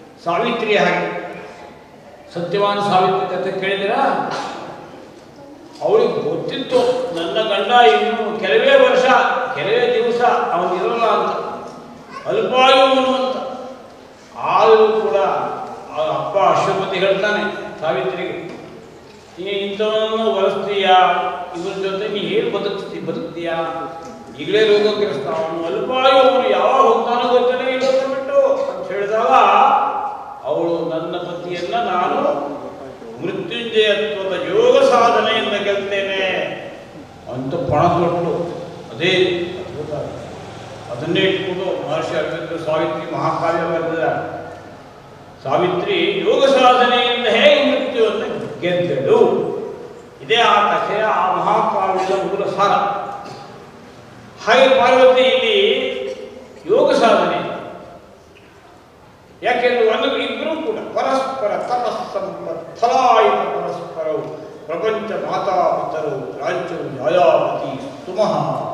ಸಾವಿತ್ರಿ ಹಾಗೆ, ಸತ್ಯವಾನ ಸಾವಿತ್ರಿ ಕಥೆ ಕೇಳಿದಿರಾ? ಅವಳಿಗೆ ಗೊತ್ತಿತ್ತು ನನ್ನ ಗಂಡ ಇನ್ನು ಕೆಲವೇ ವರ್ಷ ಕೆಲವೇ ದಿವಸ ಅವನಿರಲ್ಲ ಅಂತ, ಅಲ್ಪಾಯುವನು ಅಂತ. ಆದರೂ ಕೂಡ ಅಪ್ಪ ಅಶ್ವಪತಿ ಹೇಳ್ತಾನೆ ಸಾವಿತ್ರಿಗೆ, ನೀ ಇಂಥವನ್ನ ಬಳಸ್ತೀಯಾ, ಇವನ ಜೊತೆ ನೀ ಹೇಗೆ ಬದುಕ್ತಿ ಬದುಕ್ತೀಯಾ, ಈಗಲೇ ರೋಗಗ್ರಸ್ತ, ಅವನು ಅಲ್ಪಾಯು, ಅವನು ಯಾವಾಗ ಹೋಗ್ತಾನೋ ಗೊತ್ತನೇ ಇಲ್ಲ ಬಿಟ್ಟು ಅಂತ ಹೇಳಿದಾಗ ಅವಳು ನನ್ನ ಪತಿಯನ್ನ ನಾನು ಮೃತ್ಯುಂಜಯತ್ವದ ಯೋಗ ಸಾಧನೆಯಿಂದ ಗೆಲ್ತೇನೆ ಅಂತ ಪಣ ತೊಟ್ಟು, ಅದೇ ಅದ್ಭುತ. ಅದನ್ನೇ ಇಟ್ಕೊಂಡು ಮಹರ್ಷಿ ಅರವಿಂದರು ಸಾವಿತ್ರಿ ಮಹಾಕಾವ್ಯ ಬರೆದ. ಸಾವಿತ್ರಿ ಯೋಗ ಸಾಧನೆಯಿಂದ ಹೇಗೆ ಮೃತ್ಯುವನ್ನು ಗೆದ್ದಳು, ಇದೇ ಆ ಕಥೆಯ ಆ ಮಹಾಕಾವ್ಯದ ಮೂಲ ಸಾರ. ಹಾಗೆ ಪಾರ್ವತಿ ಇಲ್ಲಿ ಯೋಗ ಸಾಧನೆ, ಯಾಕೆಂದ್ರೆ ಒಂದು ಇಬ್ಬರೂ ಕೂಡ ಪರಸ್ಪರ ತಪಸ್ಸಂಪತ್ತಲಾಯಿತ ಪರಸ್ಪರವು ಪ್ರಪಂಚ ಮಾತಾಪಿತರು ರಾಜ್ಯವು ಯಾಯಾವತಿ ಸ್ತುಮಃ.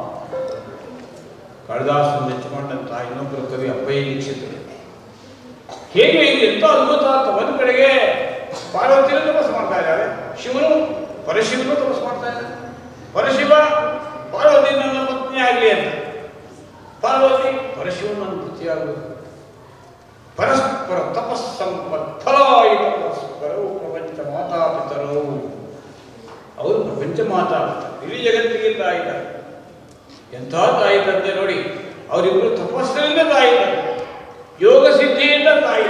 ಕಾಳಿದಾಸನ ಮೆಚ್ಚಿಕೊಂಡಂತ ಇನ್ನೊಬ್ಬರು ಕವಿ ಅಪ್ಪಯ್ಯ ದೀಕ್ಷಿತರು. ಹೇಗೆ ಇದು ಎಂತ ಅದ್ಭುತ ಅಂತ, ಒಂದು ಕಡೆಗೆ ಪಾರ್ವತಿಯನ್ನು ತಪಸ್ಸು ಮಾಡ್ತಾ ಇದ್ದಾರೆ, ಶಿವನು ಪರಶಿವನು ತಪಸ್ಸು ಮಾಡ್ತಾ ಇದ್ದಾರೆ. ಪರಶಿವ ಪಾರ್ವತಿ ನನ್ನ ಪತ್ನಿ ಆಗಲಿ ಅಂತ, ಪಾರ್ವತಿ ಪರಶಿವ ನನ್ನ ಪತಿಯಾಗಬೇಕು. ಪರಸ್ಪರ ತಪಸ್ಸಂಪತ್ತಲಾಯಿತ ಪರಸ್ಪರವು ಪ್ರಪಂಚ ಮಾತಾಪಿತರು. ಅವರು ಪ್ರಪಂಚ ಮಾತಾಪಿತರು, ಇಡೀ ಜಗತ್ತಿಗೆ ತಾಯಿದ್ದಾರೆ. ಎಂಥ ತಾಯಿ ತಂದೆ ನೋಡಿ, ಅವರಿಬ್ಬರು ತಪಸ್ಸಿನಿಂದ ತಾಯಿ ತಂದೆ, ಯೋಗ ಸಿದ್ಧಿಯಿಂದ ತಾಯಿ.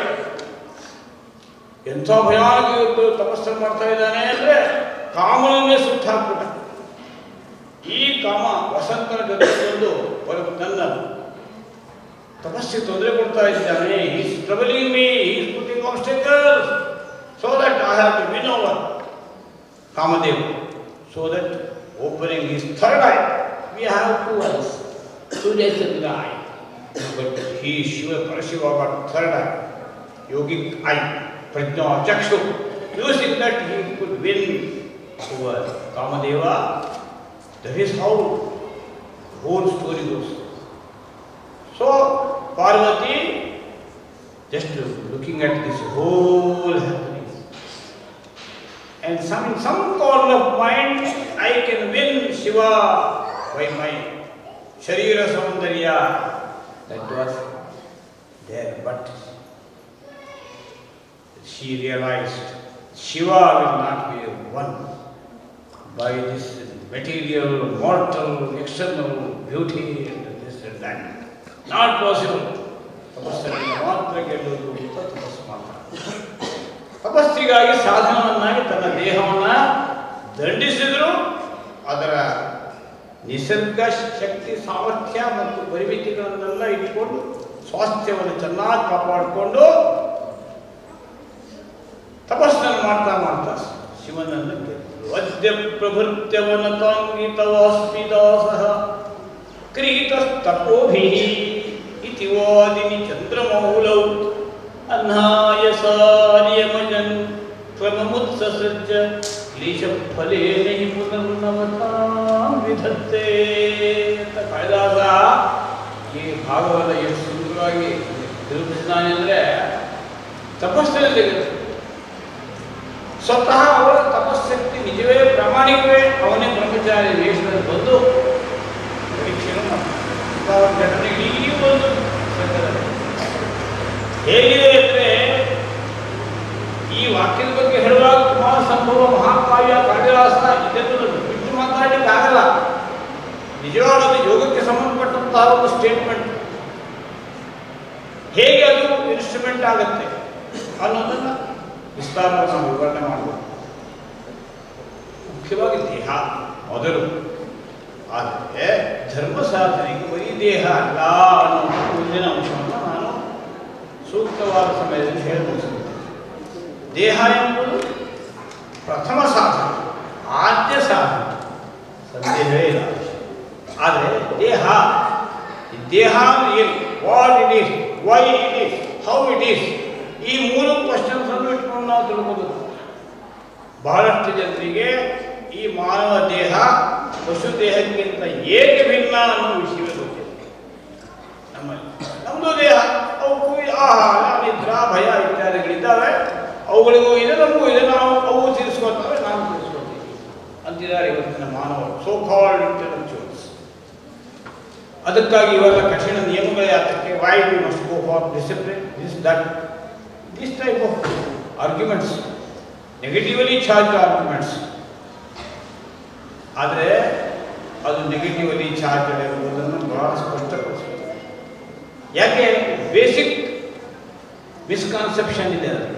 ಎಂಥ ಭಯಾನಕ ಇವತ್ತು ತಪಸ್ಸನ್ನು ಮಾಡ್ತಾ ಇದ್ದಾನೆ ಅಂದ್ರೆ ಕಾಮನನ್ನೇ ಸುತ್ತ ಹಾಕ್ಬಿಟ್ಟ. ಈ ಕಾಮ ವಸಂತನ ಜೊತೆ ಬಂದು ತನ್ನ ತಪಸ್ಸಿಗೆ ತೊಂದರೆ ಕೊಡ್ತಾ ಇದ್ದಾನೆ. Is troubling me, is putting obstacles so that I have to win over Kamadeva, so that opening is third eye, we have two eyes, two days in the eye, but he Shiva Parashiva got third eye, yogic eye, ಪ್ರಜ್ಞಾ ಚಕ್ಷು, using that he could win over Kamadeva. That is how the whole story goes. So Parvati, just looking at this whole happening, and some in some corner of mind, I can win Shiva by my Sharira Saundarya. That was there, but she realized Shiva will not be won by this material, mortal, external beauty and this and that. Not possible. ತಪಸ್ಸನ್ನು ಮಾತ್ರ ಗೆಲ್ಲುವುದು ಅಂತ ತಪಸ್ಸು ಮಾಡ್ತಾರೆ. ತಪಸ್ಸಿಗಾಗಿ ಸಾಧನವನ್ನಾಗಿ ತನ್ನ ದೇಹವನ್ನು ದಂಡಿಸಿದ್ರು, ಅದರ ನಿಸರ್ಗ ಶಕ್ತಿ ಸಾಮರ್ಥ್ಯ ಮತ್ತು ಪರಿಮಿತಿಗಳನ್ನೆಲ್ಲ ಇಟ್ಕೊಂಡು ಸ್ವಾಸ್ಥ್ಯವನ್ನು ಚೆನ್ನಾಗಿ ಕಾಪಾಡಿಕೊಂಡು ತಪಸ್ಸನ್ನು ಮಾಡ್ತಾ ಮಾಡ್ತಾ ಶಿವನನ್ನು ಗೆದ್ದರು. ಅದ್ಯ ಪ್ರಭೃತ್ಯವನತಾಂಗಿತವಾಸ್ಮಿ ದಾಸಃ ಕ್ರೀತಸ್ತಪೋಭಿಃ ಇತಿ ವಾದಿನಿ ಚಂದ್ರಮೌಲೌ ಅಹ್ನಾಯ ಸಾರ್ಯಮಜನ್ ಕ್ರಮಮುತ್ಸಸೃಜ್ಯ ಕ್ಲೇಶಫಲೇನ ಹಿ ಪುನರ್ನವತಾಂ ವಿಧತ್ತೆ ಅಂತ ಕಾಳಿದಾಸ ಈ ಭಾಗವತ ಎಷ್ಟು ಸುಂದರವಾಗಿ ನಿರೂಪಿಸಿದ್ದಾನೆ ಅಂದರೆ ತಪಸ್ಸಲ್ಲಿ ತೆಗೆದು ಸ್ವತಃ ಅವರ ತಪಸ್ಸಕ್ತಿ ನಿಜವೇ ಪ್ರಾಮಾಣಿಕವೇ, ಅವನೇ ಬ್ರಹ್ಮಚಾರಿ ವೇಷದಲ್ಲಿ ಬಂದು ಪರೀಕ್ಷೆಯನ್ನು ಮಾಡ್ತಾರೆ. ಈ ಒಂದು ಹೇಗಿದೆ ಅಂದರೆ ಈ ವಾಕ್ಯದ ಬಗ್ಗೆ ಹೇಳುವಾಗ ಕುಮಾರ ಸಂಭವ ಮಹಾಕಾವ್ಯ ಕಾಳಿದಾಸ ಇದನ್ನು ಬಿಟ್ಟು ಮಾತಾಡಲಿಕ್ಕೆ ಆಗಲ್ಲ. ನಿಜವಾದ ಯೋಗಕ್ಕೆ ಸಂಬಂಧಪಟ್ಟಂತಹ ಒಂದು ಸ್ಟೇಟ್ಮೆಂಟ್, ಹೇಗೆ ಅದು ಇನ್ಸ್ಟ್ರೂಮೆಂಟ್ ಆಗುತ್ತೆ ಅನ್ನೋದನ್ನು ವಿಸ್ತಾರವಾಗಿ ನಾವು ವಿವರಣೆ ಮಾಡಬಹುದು. ಮುಖ್ಯವಾಗಿ ದೇಹ ಮೊದಲು, ಆದರೆ ಧರ್ಮ ಸಾಧನೆಗೆ ಬರೀ ದೇಹ ಅಲ್ಲ ಅನ್ನೋ ಮುಂದಿನ ಅಂಶವನ್ನು ನಾನು ಸೂಕ್ತವಾದ ಸಮಯದಲ್ಲಿ ಹೇಳಿ ಮುಗಿಸಿದ್ದೇನೆ. ದೇಹ ಎಂಬುದು ಪ್ರಥಮ ಸಾಧನ, ಆದ್ಯ ಸಾಧನ, ಸಂದೇಹವೇ ಇಲ್ಲ. ಆದರೆ ದೇಹ ದೇಹ ಏನು, what it is, why it is, how it is, ಈ ಮೂರು ಕ್ವಶನ್ಸ್ ಅನ್ನು ಇಟ್ಕೊಂಡು ನಾವು ತಿಳ್ಕೋಬೇಕು. ಬಹಳಷ್ಟು ಜನರಿಗೆ ಈ ಮಾನವ ದೇಹ ಪಶು ದೇಹಕ್ಕಿಂತ ಏಕೆ ಭಿನ್ನ ಅನ್ನೋ ವಿಷಯವೇ ಗೊತ್ತಿಲ್ಲ. ನಮ್ಮಲ್ಲಿ ನಮ್ಮದು ದೇಹ, ಅವು ಆಹಾರ, ನಿದ್ರಾ, ಭಯ ಇತ್ಯಾದಿಗಳಿದ್ದಾವೆ. ಅವುಗಳಿಗೂ ಇದೆ, ನಮಗೂ ಇದೆ. ನಾವು ಅವು ತೀರಿಸ್ಕೊಳ್ತವೆ, ನಾವು ತೀರಿಸ್ಕೊಳ್ತೀವಿ ಅಂತ ಅಂತಿದ್ದಾರೆ ಇವತ್ತಿನ ಮಾನವರು, ಸೋ ಕಾಲ್ಡ್ ಇಂಟೆಲೆಕ್ಚುವಲ್ಸ್. ಅದಕ್ಕಾಗಿ ಇವೆಲ್ಲ ಕಠಿಣ ನಿಯಮಗಳೇ ಯಾತಕ್ಕೆ? Why we must go for discipline, this that, this type of arguments, negatively charge arguments. ಆದರೆ ಅದು ನೆಗೆಟಿವ್ಲಿ ಚಾರ್ಜ್ ಇರುವುದನ್ನು ಬಹಳ ಸ್ಪಷ್ಟಪಡಿಸುತ್ತದೆ. ಯಾಕೆ? ಬೇಸಿಕ್ ಮಿಸ್ಕಾನ್ಸೆಪ್ಷನ್ ಇದೆ ಅದು.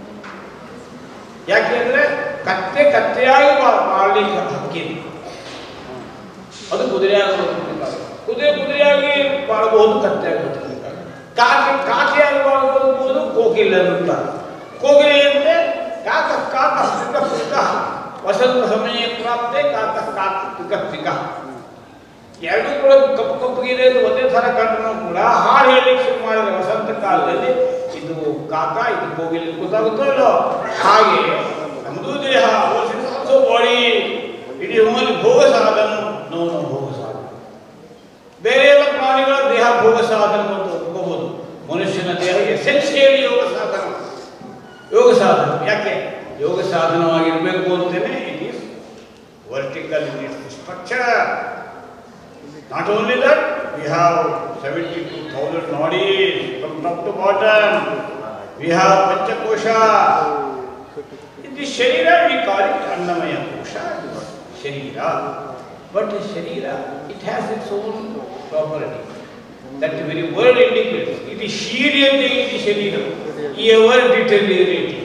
ಯಾಕೆ ಅಂದರೆ ಕತ್ತೆ ಕತ್ತೆಯಾಗಿ ಮಾಡಲಿಕ್ಕೆ ಹಕ್ಕಿದೆ, ಅದು ಕುದುರೆಯಾಗಿ ಬದುಕಬೇಕಾಗ, ಕುದುರೆ ಕುದುರೆಯಾಗಿ ಬಾಳಬಹುದು, ಕತ್ತೆಯಾಗಿ ಬದುಕಬೇಕಾಗ, ಕಾಕೆ ಕಾಕೆಯಾಗಿ ಬಾಳಬಹುದು, ಕೋಕಿಲೆ ಅನ್ನುತ್ತಾರೆ. ಕೋಗಿಲೆ ಅಂದರೆ ಕಾಕ ಕಾಕ ಪಿಕ ಪಿಕ, ವಸಂತ ಸಮಯ ಪ್ರಾಪ್ತೆ ಕಾಕ ಕಾಕ ಪಿಕ ಪಿಕ. ಎರಡು ಕೂಡ ಕಪ್ಪು ಕಪ್ಪಗಿದೆ ಒಂದೇ ಥರ ಕಂಡ್ರೂ ಕೂಡ ಹಾಡು ಹೇಳಲಿಕ್ಕೆ ಶುರು ಮಾಡಿದ್ರೆ ವಸಂತ ಕಾಲದಲ್ಲಿ ಇದು ಕಾಕ, ಇದು ಕೋಗಿಲೆ ಗೊತ್ತಾಗುತ್ತೋ ಇಲ್ಲೋ. ಹಾಗೆ ನಮ್ಮದು ದೇಹ, ಬಾಡಿ, ಇಡೀ ಓನ್ಲಿ ಭೋಗ ಸಾಧನ, ನೋ ನೋ ಭೋಗ ಸಾಧನ. ಬೇರೆ ಎಲ್ಲ ಪ್ರಾಣಿಗಳ ದೇಹ ಭೋಗ ಸಾಧನ ಅಂತ ಒಪ್ಕೋಬಹುದು, ಮನುಷ್ಯನ ದೇಹ ಎಸೆನ್ಷಿಯಲ್ ಯೋಗ ಸಾಧನ. ಯೋಗ ಸಾಧನ ಯಾಕೆ ಯೋಗ ಸಾಧನವಾಗಿರಬೇಕು ಅಂತೇನೆ? It is vertical in its structure. Not only that, we have seventy-two thousand bodies from top to bottom. We have Panchakosha. In the Sharira, we call it Annamaya Kosha, Sharira. But the Sharira, it has its own property. That very word indicates. It is Shiriyate iti Sharira. Ever deteriorating.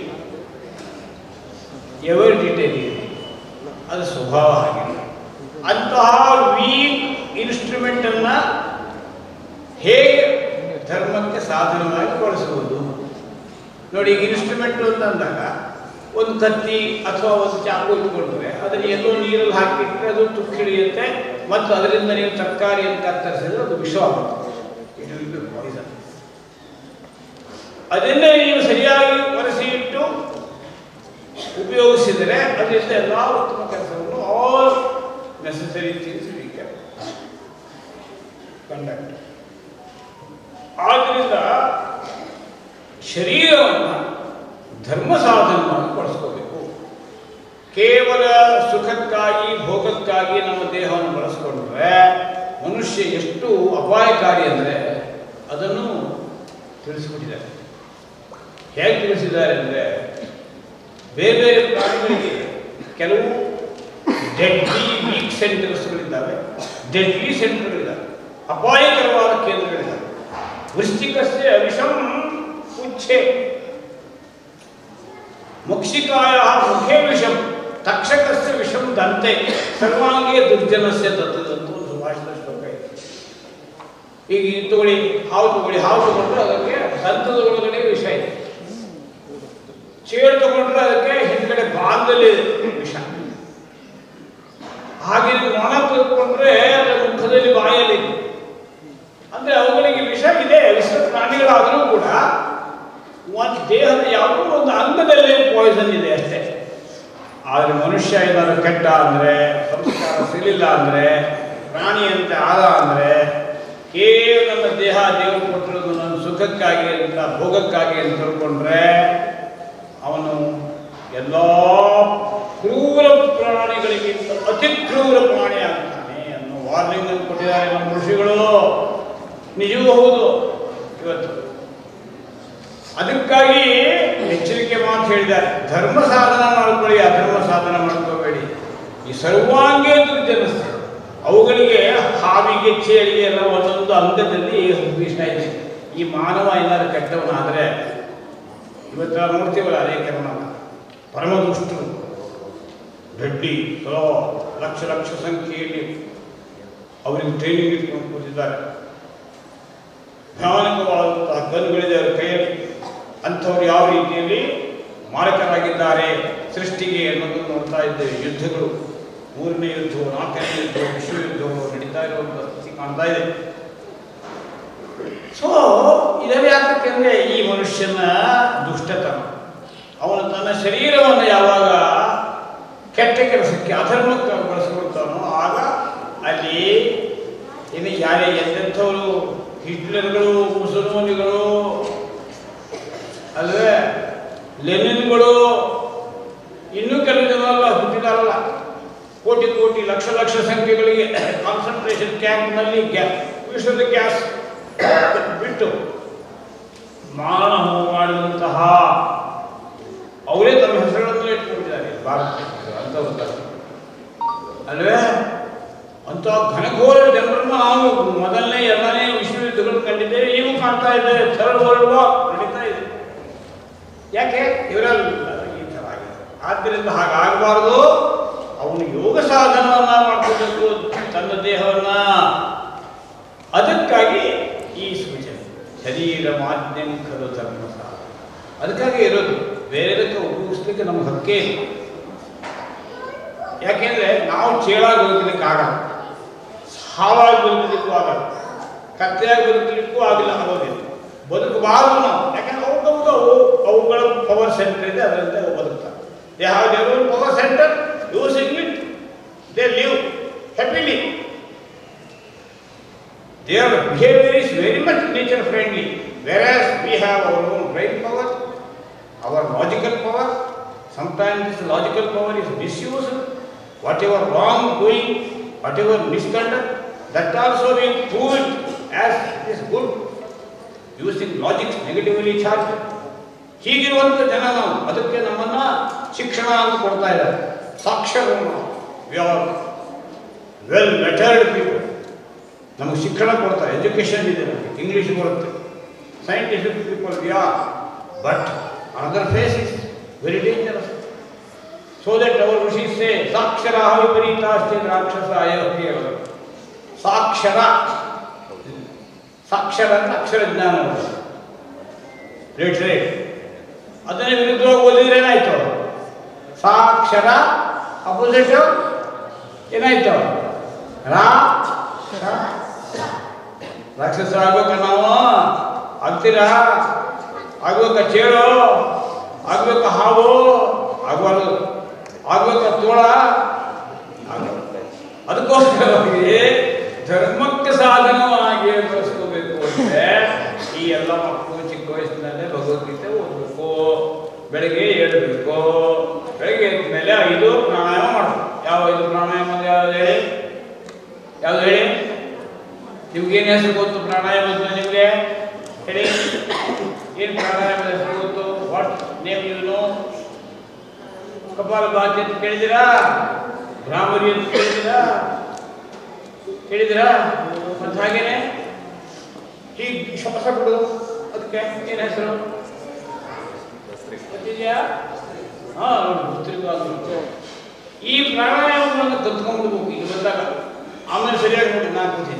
Ever deteriorating. ಅದು ಸ್ವಭಾವ ಆಗಿದೆ. ಅಂತಹ weak instrument ಅನ್ನ ಹೇಗೆ ಧರ್ಮಕ್ಕೆ ಸಾಧನವಾಗಿ ಬಳಸಬಹುದು ನೋಡಿ. ಈಗ ಇನ್ಸ್ಟ್ರೂಮೆಂಟ್ ಅಂತ ಅಂದಾಗ ಒಂದು ಕತ್ತಿ ಅಥವಾ ಒಂದು ಚಾಕು ಇಟ್ಕೊಂಡ್ರೆ ಅದನ್ನು ಎಲ್ಲೋ ನೀರಲ್ಲಿ ಹಾಕಿಟ್ರೆ ಅದು ತುಕ್ಕು ಹಿಡಿಯುತ್ತೆ, ಮತ್ತು ಅದರಿಂದ ನೀವು ತರಕಾರಿಯನ್ನು ಕತ್ತರಿಸಿದ್ರೆ ಅದು ವಿಷವಾಗುತ್ತೆ. ಅದನ್ನೇ ನೀವು ಸರಿಯಾಗಿ ಒರೆಸಿ ಇಟ್ಟು ಉಪಯೋಗಿಸಿದರೆ ಅದರಿಂದ ಎಲ್ಲ ಉತ್ತಮ ಕೆಲಸವನ್ನು all necessary things we can conduct. ಆದ್ದರಿಂದ ಶರೀರವನ್ನು ಧರ್ಮ ಸಾಧನವಾಗಿ ಬಳಸ್ಕೋಬೇಕು. ಕೇವಲ ಸುಖಕ್ಕಾಗಿ ಭೋಗಕ್ಕಾಗಿ ನಮ್ಮ ದೇಹವನ್ನು ಬಳಸ್ಕೊಂಡ್ರೆ ಮನುಷ್ಯ ಎಷ್ಟು ಅಪಾಯಕಾರಿ ಅಂದರೆ ಅದನ್ನು ತಿಳಿಸಿಬಿಟ್ಟಿದ್ದಾರೆ. ಹೇಗೆ ತಿಳಿಸಿದ್ದಾರೆ ಅಂದರೆ, ಬೇರೆ ಬೇರೆ ಪ್ರಾಣಿಗಳಿಗೆ ಕೆಲವು ಡೆಡ್ಲಿ ವೀಕ್ ಸೆಂಟರ್ಸ್ಗಳಿದ್ದಾವೆ, ಡೆಡ್ಲಿ ಸೆಂಟರ್ಗಳಿದ್ದಾವೆ, ಅಪಾಯಕರವಾದ ಕೇಂದ್ರಗಳಿದ್ದಾವೆ. ವೃಶ್ಚಿಕಸ್ಯ ವಿಷಂ ಉಚ್ಛೆ, ಮುಕ್ಷಿಕಾಯ ಮುಖೇ ವಿಷಂ, ತಕ್ಷಕಸ್ಯ ವಿಷಂ ದಂತೆ, ಸರ್ವಾಂಗೇ ದುರ್ಜನಸ್ಯ ದತ್ತದಂತ ಒಂದು ಸುಭಾಷಿತ ಶ್ಲೋಕ ಇದೆ. ಈಗ ತಗೊಳ್ಳಿ, ಹಾವು ತಗೊಳ್ಳಿ, ಹಾವು ತಗೊಂಡ್ರೆ ಅದಕ್ಕೆ ದಂತದ ಒಳಗಡೆ ವಿಷ ಇದೆ. ಚೇಳು ತಗೊಂಡ್ರೆ ಅದಕ್ಕೆ ಹಿಂದ್ಗಡೆ ಭಾಗದಲ್ಲಿ ವಿಷ. ಹಾಗೆ ನೊಣ ತೆಗೆದುಕೊಂಡ್ರೆ ಅದರ ಮುಖದಲ್ಲಿ ಬಾಯಲ್ಲಿ. ಅಂದ್ರೆ ಅವುಗಳಿಗೆ ವಿಷ ಇದೆ. ವಿಷ ಪ್ರಾಣಿಗಳಾದರೂ ಕೂಡ ಒಂದು ದೇಹದ ಯಾವುದೋ ಒಂದು ಅಂಗದಲ್ಲಿ ಪಾಯ್ಸನ್ ಇದೆ ಅಷ್ಟೇ. ಆದರೆ ಮನುಷ್ಯ ಏನಾದ್ರು ಕೆಟ್ಟ ಅಂದರೆ, ಸಂಸ್ಕಾರ ಸಿಗಲಿಲ್ಲ ಅಂದರೆ, ಪ್ರಾಣಿಯಂತೆ ಆದ ಅಂದರೆ, ಕೇವಲ ನಮ್ಮ ದೇಹ ದೇವರು ಕೊಟ್ಟಿರೋದು ನನ್ನ ಸುಖಕ್ಕಾಗಿ ಅಂತ ಭೋಗಕ್ಕಾಗಿ ಅಂತ ತಿಳ್ಕೊಂಡ್ರೆ ಅವನು ಎಲ್ಲ ಕ್ರೂರ ಪ್ರಾಣಿಗಳಿಗಿಂತ ಅತಿ ಕ್ರೂರ ಪ್ರಾಣಿ ಆಗ್ತಾನೆ ಅನ್ನೋ ವಾರ್ನಿಂಗ್ ಅನ್ನು ಕೊಟ್ಟಿದ್ದಾರೆ ನಮ್ಮ ಋಷಿಗಳು. ನಿಜವೂ ಹೌದು. ಇವತ್ತು ಅದಕ್ಕಾಗಿ ಎಚ್ಚರಿಕೆ ಮಾತು ಹೇಳಿದ್ದಾರೆ, ಧರ್ಮ ಸಾಧನ ಮಾಡ್ಕೊಳ್ಳಿ, ಅಧರ್ಮ ಸಾಧನ ಮಾಡ್ಕೋಬೇಡಿ. ಈ ಸರ್ವಾಂಗೇ ದುರ್ಜನಸ್ಯ, ಅವುಗಳಿಗೆ ಹಾವಿಗೆ ಚೇಳಿಗೆ ಎಲ್ಲ ಒಂದೊಂದು ಅಂಗದಲ್ಲಿ ವಿಷ ಇದೆ. ಈ ಮಾನವ ಏನಾದ್ರು ಕೆಟ್ಟವನಾದರೆ, ಇವತ್ತು ನೋಡ್ತೀವಲ್ಲ ಅನೇಕ ಪರಮ ದುಷ್ಟರು, ರೆಡ್ಡಿ ಸಲೋ ಲಕ್ಷ ಲಕ್ಷ ಸಂಖ್ಯೆಯಲ್ಲಿ ಅವರಿಗೆ ಟ್ರೈನಿಂಗ್ ಇಟ್ಕೊಂಡು ಕೂತಿದ್ದಾರೆ. ಭಯಾನಕವಾದಂತಹ ಗನ್ಗಳಿದೆ ಅವರ ಕೈಯಲ್ಲಿ. ಅಂಥವ್ರು ಯಾವ ರೀತಿಯಲ್ಲಿ ಮಾರಕರಾಗಿದ್ದಾರೆ ಸೃಷ್ಟಿಗೆ ಅನ್ನೋದನ್ನು ನೋಡ್ತಾ ಇದ್ದೇವೆ. ಯುದ್ಧಗಳು, ಮೂರನೇ ಯುದ್ಧವು, ನಾಲ್ಕನೇ ಯುದ್ಧವು, ವಿಶ್ವ ಯುದ್ಧವು ನಡೀತಾ ಇರುವಂಥ ಸ್ಥಿತಿ ಕಾಣ್ತಾ ಇದೆ. ಸೊ ಇದರಲ್ಲಿ ಯಾಕಂದ್ರೆ ಈ ಮನುಷ್ಯನ ದುಷ್ಟತನ, ಅವನು ತನ್ನ ಶರೀರವನ್ನು ಯಾವಾಗ ಕೆಟ್ಟ ಕೆಲಸಕ್ಕೆ ಅಧರ್ಮಕ್ಕೆ ಬಳಸ್ಕೊಳ್ತಾನೋ ಆಗ ಅಲ್ಲಿ ಇನ್ನು ಯಾರೇ ಎಂತೆಂಥವರು ಹಿಟ್ಲರ್ಗಳು, ಮುಸಲ್ಮಾನಿಗಳು, ಅಲ್ವೇ ಲೆನಿನ್ಗಳು, ಇನ್ನೂ ಕೆಲವು ಜನ ಎಲ್ಲ ಹುಟ್ಟಿದಾರಲ್ಲ, ಲಕ್ಷ ಲಕ್ಷ ಸಂಖ್ಯೆಗಳಿಗೆ ಕಾನ್ಸಂಟ್ರೇಷನ್ ಕ್ಯಾಂಪ್ನಲ್ಲಿ ವಿಷದ ಗ್ಯಾಸ್ ಬಿಟ್ಟು ಮಾರಣ ಹೋಮ ಮಾಡಿದಂತಹ ಅವರೇ ತಮ್ಮ ಹೆಸರುಗಳನ್ನು ಇಟ್ಕೊಂಡಿದ್ದಾರೆ ಭಾರತ ಅಂತ ಅಲ್ವೇ. ಅಂತ ಘನಘೋರ ಜನರನ್ನು ನಾವು ಮೊದಲನೇ ಎರಡನೇ ವಿಶ್ವಯುದ್ಧಗಳು ಕಂಡಿದ್ದೇವೆ, ಈಗೂ ಕಾಣ್ತಾ ಇದ್ದೇವೆ. ಥರ್ಡ್ ವರ್ಲ್ಡ್ ವಾರ್ ನಡೀತಾ ಇದೆ. ಯಾಕೆ ಇವರಲ್ಲಿ ಈ ಥರ ಆಗಿದೆ. ಆದ್ದರಿಂದ ಹಾಗಾಗಬಾರ್ದು. ಅವನು ಯೋಗ ಸಾಧನವನ್ನ ಮಾಡ್ಕೋಬೇಕು ತನ್ನ ದೇಹವನ್ನ. ಅದಕ್ಕಾಗಿ ಈ ಸೂಚನೆ ಶರೀರ ಮಾಧ್ಯಮ ಖಲು ಧರ್ಮ ಸಾಧನ ಅದಕ್ಕಾಗಿ ಇರೋದು. ಬೇರೆದಕ್ಕೆ ಉಪಯೋಗಿಸ್ಲಿಕ್ಕೆ ನಮ್ಗೆ ಹಕ್ಕೇ ಇಲ್ಲ. ಯಾಕೆಂದ್ರೆ ನಾವು ಚೇಳಾಗಿ ಬದುಕಲಿಕ್ಕೆ ಆಗಲ್ಲ, ಹಾವಾಗಿ ಬದುಕಲಿಕ್ಕೂ ಆಗಲ್ಲ, ಕತ್ತೆಯಾಗಿ ಬದುಕಲಿಕ್ಕೂ ಆಗಿಲ್ಲ, ಆಗೋದಿಲ್ಲ. ಬದುಕಬಾರದು ನಾವು. ಯಾಕಂದ್ರೆ ಅವುಗಳು ಅವು ಅವುಗಳ ಪವರ್ ಸೆಂಟರ್ ಇದೆ, ಅದರಿಂದ ಅವು ಬದುಕ್ತಾರೆ. They have their own power centre, using it they live happily. Their behavior is very much nature friendly, whereas we have our own brain power, our logical power. Sometimes this logical power is misused. Whatever wrong doing, whatever misconduct, that also we prove it as it is good. Using logic negatively charged. ಹೀಗಿರುವಂಥ ಜನ ನಾವು. ಅದಕ್ಕೆ ನಮ್ಮನ್ನ ಶಿಕ್ಷಣ ಅಂತ ಕೊಡ್ತಾ ಇದ್ದಾರೆ. ಸಾಕ್ಷರರು ನಾವು. We are well lettered people. ನಮಗೆ ಶಿಕ್ಷಣ ಕೊಡ್ತಾರೆ, ಎಜುಕೇಷನ್ ಇದೆ, ನಮಗೆ ಇಂಗ್ಲೀಷ್ ಬರುತ್ತೆ, scientific people we are. But another phase is very dangerous. So that our rishi say ಸಾಕ್ಷರ ವಿಪರೀತಾಸ್ತಿ ರಾಕ್ಷಸ ಅಯೋಗ್ಯ. ಸಾಕ್ಷರ ಸಾಕ್ಷರ ಅಂತ ಅಕ್ಷರ ಜ್ಞಾನ ಲಿಟ್ರೇಟ್. ಅದನ್ನ ವಿರುದ್ಧವಾಗಿ ಓದಿದ್ರೆ ಏನಾಯ್ತು? ಸಾಕ್ಷರ ಅಪೋಸಿಟ್ ಏನಾಯ್ತು? ರಾ ರಾಕ್ಷಸ ಆಗ್ಬೇಕ ನಾವು? ಆಗ್ತೀರಾ? ಆಗ್ಬೇಕ ಚೇಳು? ಆಗ್ಬೇಕ ಹಾವು? ಆಗಬಾರ್ದು. ಆಗ್ಬೇಕ ತೋಳ? ಅದಕ್ಕೋಸ್ಕರವಾಗಿ ಧರ್ಮಕ್ಕೆ ಸಾಧನವಾಗಿ ಬಳಸ್ಕೋಬೇಕು ಅಂದ್ರೆ ಈ ಎಲ್ಲ ಮಕ್ಕಳು ಚಿಕ್ಕ ವಯಸ್ಸಿನಲ್ಲೇ ಭಗವದ್ಗೀತೆ ಓದಬೇಕು. ಬೆಳಗ್ಗೆ ಏಳಬೇಕು. ಬೆಳಗ್ಗೆ ಎದ್ದ ಮೇಲೆ ಐದು ಪ್ರಾಣಾಯಾಮ ಮಾಡಬೇಕು. ಯಾವ ಐದು ಪ್ರಾಣಾಯಾಮ ಯಾವ್ದು ಹೇಳಿ? ಯಾವ್ದು ಹೇಳಿ? ನಿಮ್ಗೇನು ಹೆಸರು ಗೊತ್ತು ಪ್ರಾಣಾಯಾಮ ಅಂತ? ನಿಮಗೆ ಹೇಳಿ, ಏನು ಪ್ರಾಣಾಯಾಮದ ಹೆಸರು ಗೊತ್ತು? What name you know? ಕಪಾಲಭಾತಿ ಅಂತ ಕೇಳಿದಿರಾ? ಭ್ರಾಮರಿ ಅಂತ ಕೇಳಿದಿರಾ? ಕೇಳಿದಿರಾ? ಮತ್ತೆ ಹಾಗೇನೆ ಹೀಗೆ ಶ್ವಾಸ ಬಿಡು, ಅದಕ್ಕೆ ಏನು ಹೆಸರು ಗೊತ್ತಿದೆಯಾ? ಹಾ, ಈ ಪ್ರಾಣಾಯಾಮಗಳನ್ನು ಕಲ್ತ್ಕೊಂಡ್ಬಿಡ್ಬೇಕು ಈಗ ಬಂದಾಗ. ಆಮೇಲೆ ಸರಿಯಾಗಿ ನೋಡಿ ನಾನು ಕೂತೀನಿ.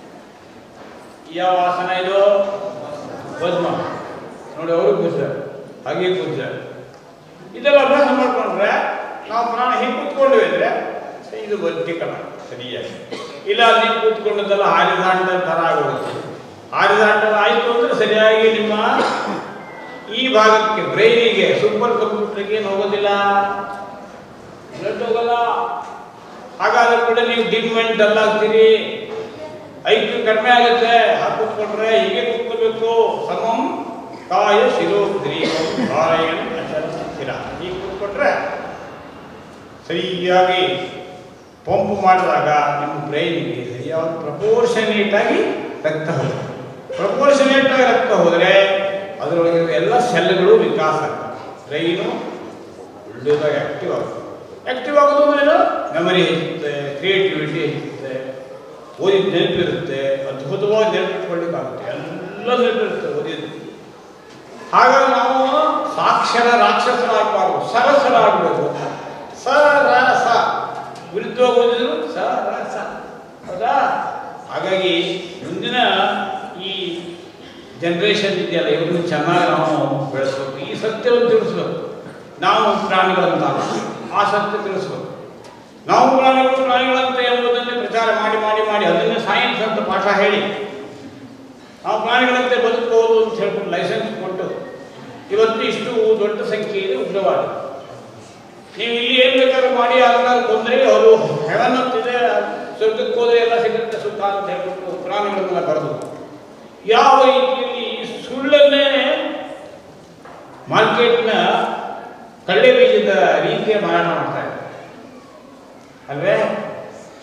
ಯಾವ ಆಸನ ಇದು? ಪದ್ಮ. ನೋಡಿ ಅವರು ಕೂರ್ತಾರೆ, ಹಾಗೆ ಕೂರ್ತಾರೆ. ಇದೆಲ್ಲ ಅಭ್ಯಾಸ ಮಾಡ್ಕೊಂಡ್ರೆ ನಾವು ಪ್ರಾಣ ಹೀಗೆ ಕೂತ್ಕೊಂಡ್ವಿ ಅಂದ್ರೆ ಇದು ವರ್ಟಿಕಲ್ ಸರಿಯಾಗಿ. ಇಲ್ಲ ನೀವು ಕೂತ್ಕೊಂಡದೆಲ್ಲ ಹಾರಿದಾಂಡಲ್ ಥರ ಆಗೋಗುತ್ತೆ. ಹಾರಿದಾಂಡಲ್ ಆಯಿತು ಅಂದ್ರೆ ಸರಿಯಾಗಿ ನಿಮ್ಮ ಈ ಭಾಗಕ್ಕೆ ಬ್ರೈನಿಗೆ ಸೂಪರ್ ಕಂಪ್ಯೂಟರ್ಗೆ ಏನು ಹೋಗೋದಿಲ್ಲ, ಬ್ಲಡ್ ಹೋಗಲ್ಲ. ಹಾಗಾದ್ರೆ ಕೂಡ ನೀವು ಡಿಮ್ ಅಂಡ್ ಡಲ್ ಆಗ್ತೀರಿ, ಐ ಕ್ಯೂ ಕಡಿಮೆ ಆಗುತ್ತೆ. ಹಾಗೆ ಕೂತ್ಕೊಂಡ್ರೆ ಹೀಗೆ ಕೂತ್ಕೋಬೇಕು. ಸಮಂ ಕಾಯ ಶಿರೋಗ್ರೀವಂ ಕಾಯನ್ ಅಚಲ ಸ್ಥಿರ. ಹೀಗೆ ಕೂತ್ಕೊಂಡ್ರೆ ಸರಿಯಾಗಿ ಪಂಪ್ ಮಾಡಿದಾಗ ನಿಮ್ಮ ಬ್ರೈನ್ಗೆ ಸರಿಯಾದ ಪ್ರಪೋರ್ಷನೇಟ್ ಆಗಿ ರಕ್ತ ಹೋಗುತ್ತೆ. ಪ್ರಪೋರ್ಷನೇಟ್ ಆಗಿ ರಕ್ತ ಹೋದರೆ ಅದರೊಳಗೆ ಎಲ್ಲ ಸೆಲ್ಗಳು ವಿಕಾಸ ಆಗ್ತವೆ. ಬ್ರೈನು ಒಳ್ಳೆಯದಾಗಿ ಆಕ್ಟಿವ್ ಆಗುತ್ತೆ. ಆಕ್ಟಿವ್ ಆಗೋದು ಅಂದ್ರೆ ಮೆಮರಿ ಹೆಚ್ಚುತ್ತೆ, ಕ್ರಿಯೇಟಿವಿಟಿ ಹೆಚ್ಚುತ್ತೆ, ಓದಿದ ನೆನಪಿರುತ್ತೆ, ಅದ್ಭುತವಾಗಿ ನೆನಪಿಟ್ಕೊಳ್ಳಿಕ್ಕಾಗುತ್ತೆ, ಎಲ್ಲ ನೆನಪಿರುತ್ತೆ ಓದಿದ್ದು. ಹಾಗಾಗಿ ನಾವು ಸಾಕ್ಷರ ರಾಕ್ಷಸರಾಗಬಾರ್ದು, ಸರಸರಾಗಬೇಕು. ಸ ರ ಸ ವಿರುದ್ಧವಾಗಿ ಓದಿದ್ರು ಸ ರ ಸ, ಹೌದಾ? ಹಾಗಾಗಿ ಮುಂದಿನ ಈ ಜನರೇಷನ್ ಇದೆಯಲ್ಲ, ಇವ್ರನ್ನ ಚೆನ್ನಾಗಿ ನಾವು ಬೆಳೆಸ್ಬೇಕು. ಈ ಸತ್ಯವನ್ನು ತಿಳಿಸ್ಬೇಕು. ನಾವು ಪ್ರಾಣಿಗಳಂತ ಆ ಸತ್ಯ ತಿಳಿಸ್ಬೇಕು. ನಾವು ಪ್ರಾಣಿಗಳು ಪ್ರಾಣಿಗಳಂತೆ ಎಂಬುದನ್ನೇ ಪ್ರಚಾರ ಮಾಡಿ ಮಾಡಿ ಮಾಡಿ ಅದನ್ನೇ ಸೈನ್ಸ್ ಅಂತ ಪಾಠ ಹೇಳಿ ನಾವು ಪ್ರಾಣಿಗಳಂತೆ ಬದುಕಬಹುದು ಅಂತ ಹೇಳ್ಕೊಂಡು ಲೈಸೆನ್ಸ್ ಕೊಟ್ಟು ಇವತ್ತು ಇಷ್ಟು ದೊಡ್ಡ ಸಂಖ್ಯೆಯಲ್ಲಿ ಉಗ್ರವಾದ. ನೀವು ಇಲ್ಲಿ ಏನು ಬೇಕಾದ್ರೂ ಮಾಡಿ ಅದನ್ನ ಕೊಂದರೆ ಅವರು ಹೆವನ್ ಅಂತಿದೆ, ಸ್ವರ್ಗಕ್ಕೆ ಹೋದ್ರೆ ಎಲ್ಲ ಸಿಗುತ್ತೆ ಸುಖ ಅಂತ ಹೇಳ್ಬಿಟ್ಟು ಪ್ರಾಣಿಗಳನ್ನೆಲ್ಲ ಬರೆದು ಯಾವ ರೀತಿಯಲ್ಲಿ ಸುಳ್ಳನ್ನೇ ಮಾರ್ಕೆಟ್ನ ಕಳ್ಳೆ ಬೀಜದ ರೀತಿಯ ಮಾರಾಟ ಮಾಡ್ತಾ ಇದ್ದಾರೆ ಅಲ್ವೇ?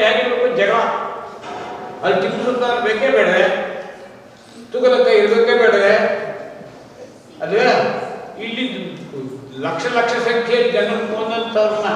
ಹೇಗಿರ್ಬೇಕು ಜಗಳ. ಅಲ್ಲಿ ಟಿಪ್ಪು ಸುಲ್ತಾನ್ ಬೇಕೇ ಬೇಡವೆ, ತುಘಲಕ ಇರಬೇಕೇ ಬೇಡವೆ ಅಲ್ವೇ? ಇಲ್ಲಿ ಲಕ್ಷ ಲಕ್ಷ ಸಂಖ್ಯೆ ಜನ ಬಂದಂಥವ್ರನ್ನ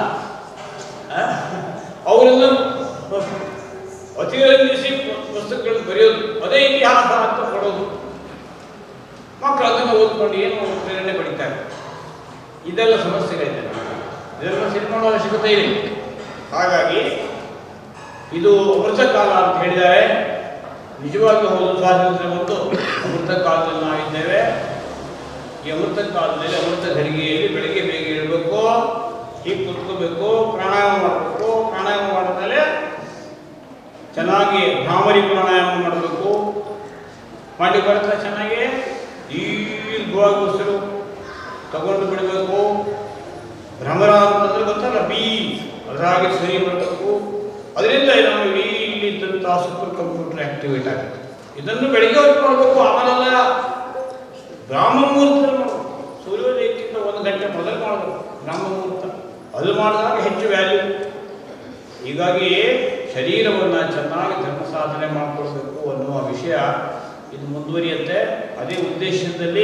ಅವರೆಲ್ಲ ಅತಿರಂಜಿಸಿ ಪುಸ್ತಕಗಳನ್ನು ಬರೆಯೋದು, ಅದೇ ಇತಿಹಾಸ ಅಂತ ಕೊಡೋದು. ಮಕ್ಕಳು ಅದನ್ನು ಓದ್ಕೊಂಡು ಏನು ಪ್ರೇರಣೆ ಪಡಿತಾರೆ. ಇದೆಲ್ಲ ಸಮಸ್ಯೆಗಳಿದೆ. ಇದೆಲ್ಲ ಸರಿ ಮಾಡೋ ಅವಶ್ಯಕತೆ ಇದೆ. ಹಾಗಾಗಿ ಇದು ಅಮೃತ ಕಾಲ ಅಂತ ಹೇಳಿದ್ದಾರೆ. ನಿಜವಾಗಿ ಹೌದು, ಸ್ವಾತಂತ್ರ್ಯ ಮತ್ತು ಅಮೃತ ಕಾಲದಲ್ಲಿ ನಾವಿದ್ದೇವೆ. ಈ ಅಮೃತ ಕಾಲದಲ್ಲಿ ಅಮೃತ ಘಳಿಗೆಯಲ್ಲಿ ಬೆಳಿಗ್ಗೆ ಬೇಗ ಇರಬೇಕು, ಹೀಗೆ ಕುತ್ಕೋಬೇಕು, ಪ್ರಾಣಾಯಾಮ ಮಾಡಬೇಕು. ಪ್ರಾಣಾಯಾಮ ಮಾಡಿದ್ಮೇಲೆ ಚೆನ್ನಾಗಿ ಭ್ರಾಮರಿ ಪ್ರಾಣಾಯಾಮ ಮಾಡಬೇಕು. ಮಾಡಿ ಬರ್ತಾ ಚೆನ್ನಾಗಿ ದೀರ್ಘವಾಗಿ ಉಸಿರು ತಗೊಂಡು ಬಿಡಬೇಕು. ಭ್ರಮರ ಅಂತಂದ್ರೆ ಗೊತ್ತಲ್ಲ, ಬಿ ಅದ್ರಾಗಿ ಸರಿ ಬರಬೇಕು. ಅದರಿಂದ ನಾವು ಇಡೀ ಇಲ್ಲಿದ್ದಂಥ ಸೂಪರ್ ಕಂಪ್ಯೂಟರ್ ಆಕ್ಟಿವೇಟ್ ಆಗುತ್ತೆ. ಇದನ್ನು ಬೆಳಿಗ್ಗೆ ಹೊತ್ತು ಮಾಡಬೇಕು. ಆಮೇಲೆಲ್ಲ ಬ್ರಾಹ್ಮ ಮುಹೂರ್ತದಲ್ಲಿ ಮಾಡಬೇಕು. ಸೂರ್ಯೋದಯಕ್ಕಿಂತ ಒಂದು ಗಂಟೆ ಮೊದಲು ಮಾಡಬೇಕು ಬ್ರಾಹ್ಮ ಮುಹೂರ್ತ. ಅದು ಮಾಡಿದಾಗ ಹೆಚ್ಚು ವ್ಯಾಲ್ಯೂ. ಹೀಗಾಗಿ ಶರೀರವನ್ನು ಚೆನ್ನಾಗಿ ಧರ್ಮ ಸಾಧನೆ ಮಾಡಿಕೊಳ್ಬೇಕು ಅನ್ನುವ ವಿಷಯ ಇದು ಮುಂದುವರಿಯುತ್ತೆ. ಅದೇ ಉದ್ದೇಶದಲ್ಲಿ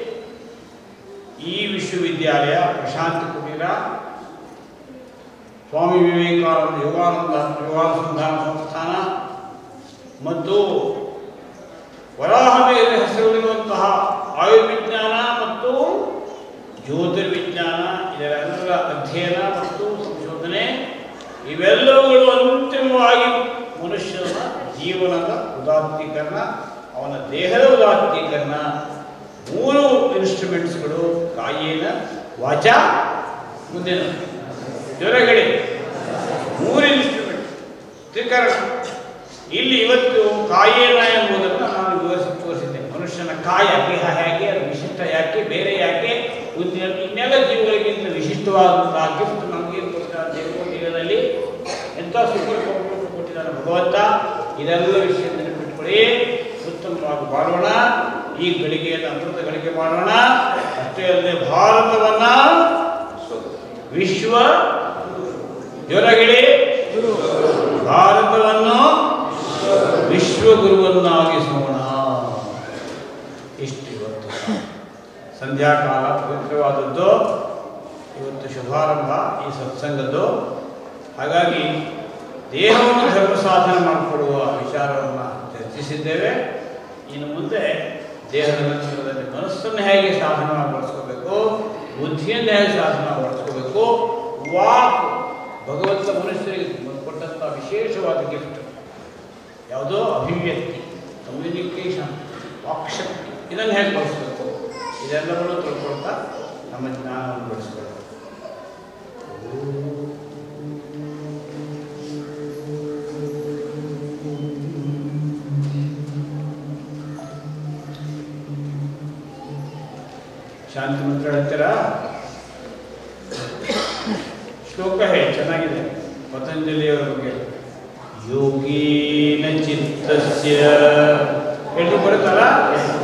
ಈ ವಿಶ್ವವಿದ್ಯಾಲಯ, ಪ್ರಶಾಂತಿ ಕುಟೀರ, ಸ್ವಾಮಿ ವಿವೇಕಾನಂದ ಯೋಗಾನಂದ ಯೋಗಾನುಸಂಧಾನ ಸಂಸ್ಥಾನ ಮತ್ತು ವರಾಹಮೇರ ಹೆಸರಿರುವಂತಹ ಆಯುರ್ವಿಜ್ಞಾನ ಮತ್ತು ಜ್ಯೋತಿರ್ವಿಜ್ಞಾನ ಇದರೆಲ್ಲರ ಅಧ್ಯಯನ ಮತ್ತು ಸಂಶೋಧನೆ ಇವೆಲ್ಲವುಗಳು ಅಂತಿಮವಾಗಿ ಮನುಷ್ಯನ ಜೀವನದ ಉದಾತ್ತೀಕರಣ, ಅವನ ದೇಹದ ಉದಾತ್ತೀಕರಣ. ಮೂರು ಇನ್ಸ್ಟ್ರೂಮೆಂಟ್ಸ್ಗಳು ಕಾಯೇನ ವಾಚ ಮುಂದಿನ ಜ್ವರಗಳಿ ಮೂರು ಇನ್ಸ್ಟ್ರೂಮೆಂಟ್ ತ್ರಿಕರಣ. ಇಲ್ಲಿ ಇವತ್ತು ಕಾಯೇನ ಎಂಬುದನ್ನು ನಾನು ವಿವರಿಸಿ ತೋರಿಸಿದ್ದೇನೆ. ಮನುಷ್ಯನ ಕಾಯ ದೇಹ ಹೇಗೆ, ಅದು ವಿಶಿಷ್ಟ ಯಾಕೆ, ಬೇರೆ ಯಾಕೆ, ಇನ್ನೆಲ್ಲ ಜೀವಗಳಿಗಿಂತ ವಿಶಿಷ್ಟವಾದಂತಹ ಗಿಫ್ಟ್ ನಮಗೇನು ಕೊಡ್ತಾರೆ ದೇವ ದೇಹದಲ್ಲಿ, ಎಂಥ ಸೂಪರ್ ಕಂಪ್ಯೂಟರ್ ಕೊಟ್ಟಿದ್ದಾನೆ ಭಗವಂತ. ಇದೆಲ್ಲ ವಿಷಯ ನೆನಪಿಟ್ಕೊಳ್ಳಿ. ಉತ್ತಮವಾಗಿ ಮಾಡೋಣ. ಈ ಗಳಿಗೆಯನ್ನು ಅಮೃತ ಗಳಿಕೆ ಮಾಡೋಣ. ಅಷ್ಟೇ ಅಲ್ಲದೆ ಭಾರತವನ್ನ ವಿಶ್ವ ಜ್ವರಗಿಳಿ ಭಾರತವನ್ನು ವಿಶ್ವಗುರುವನ್ನಾಗಿಸೋಣ. ಇಷ್ಟು ಇವತ್ತು ಸಂಧ್ಯಾಕಾಲ ಪವಿತ್ರವಾದದ್ದು. ಇವತ್ತು ಶುಭಾರಂಭ ಈ ಸತ್ಸಂಗದ್ದು. ಹಾಗಾಗಿ ದೇಹವನ್ನು ಧರ್ಮ ಸಾಧನೆ ಮಾಡಿಕೊಡುವ ವಿಚಾರವನ್ನು ಚರ್ಚಿಸಿದ್ದೇವೆ. ಇನ್ನು ಮುಂದೆ ದೇಹದ ನಂತರದಲ್ಲಿ ಮನಸ್ಸನ್ನು ಹೇಗೆ ಸಾಧನ ಬಳಸ್ಕೋಬೇಕು, ಬುದ್ಧಿಯನ್ನು ಹೇಗೆ ಸಾಧನ ಬಳಸ್ಕೋಬೇಕು. ವಾಕ್ ಭಗವಂತ ಮನುಷ್ಯರಿಗೆ ಕೊಟ್ಟಂಥ ವಿಶೇಷವಾದ ಗಿಫ್ಟ್ ಯಾವುದೋ ಅಭಿವ್ಯಕ್ತಿ, ಕಮ್ಯುನಿಕೇಶನ್, ವಾಕ್ಶಕ್ತಿ. ಇದನ್ನು ಹೇಗೆ ಬಳಸಬೇಕು, ಇದೆಲ್ಲವನ್ನು ತಿಳ್ಕೊಳ್ತಾ ನಮ್ಮ ಜ್ಞಾನವನ್ನು ಬೆಳೆಸ್ಕೊಳ್ಳೋದು. ಶಾಂತಿ ಮಂತ್ರ ಹೇಳ್ತೀರಾ? ಶ್ಲೋಕ ಹೇಳಿ, ಚೆನ್ನಾಗಿದೆ. ಪತಂಜಲಿಯವರ ಬಗ್ಗೆ ಯೋಗೀನ ಚಿತ್ತಸ್ಯ ಹೇಳಿ ಬರುತ್ತಲ್ಲ.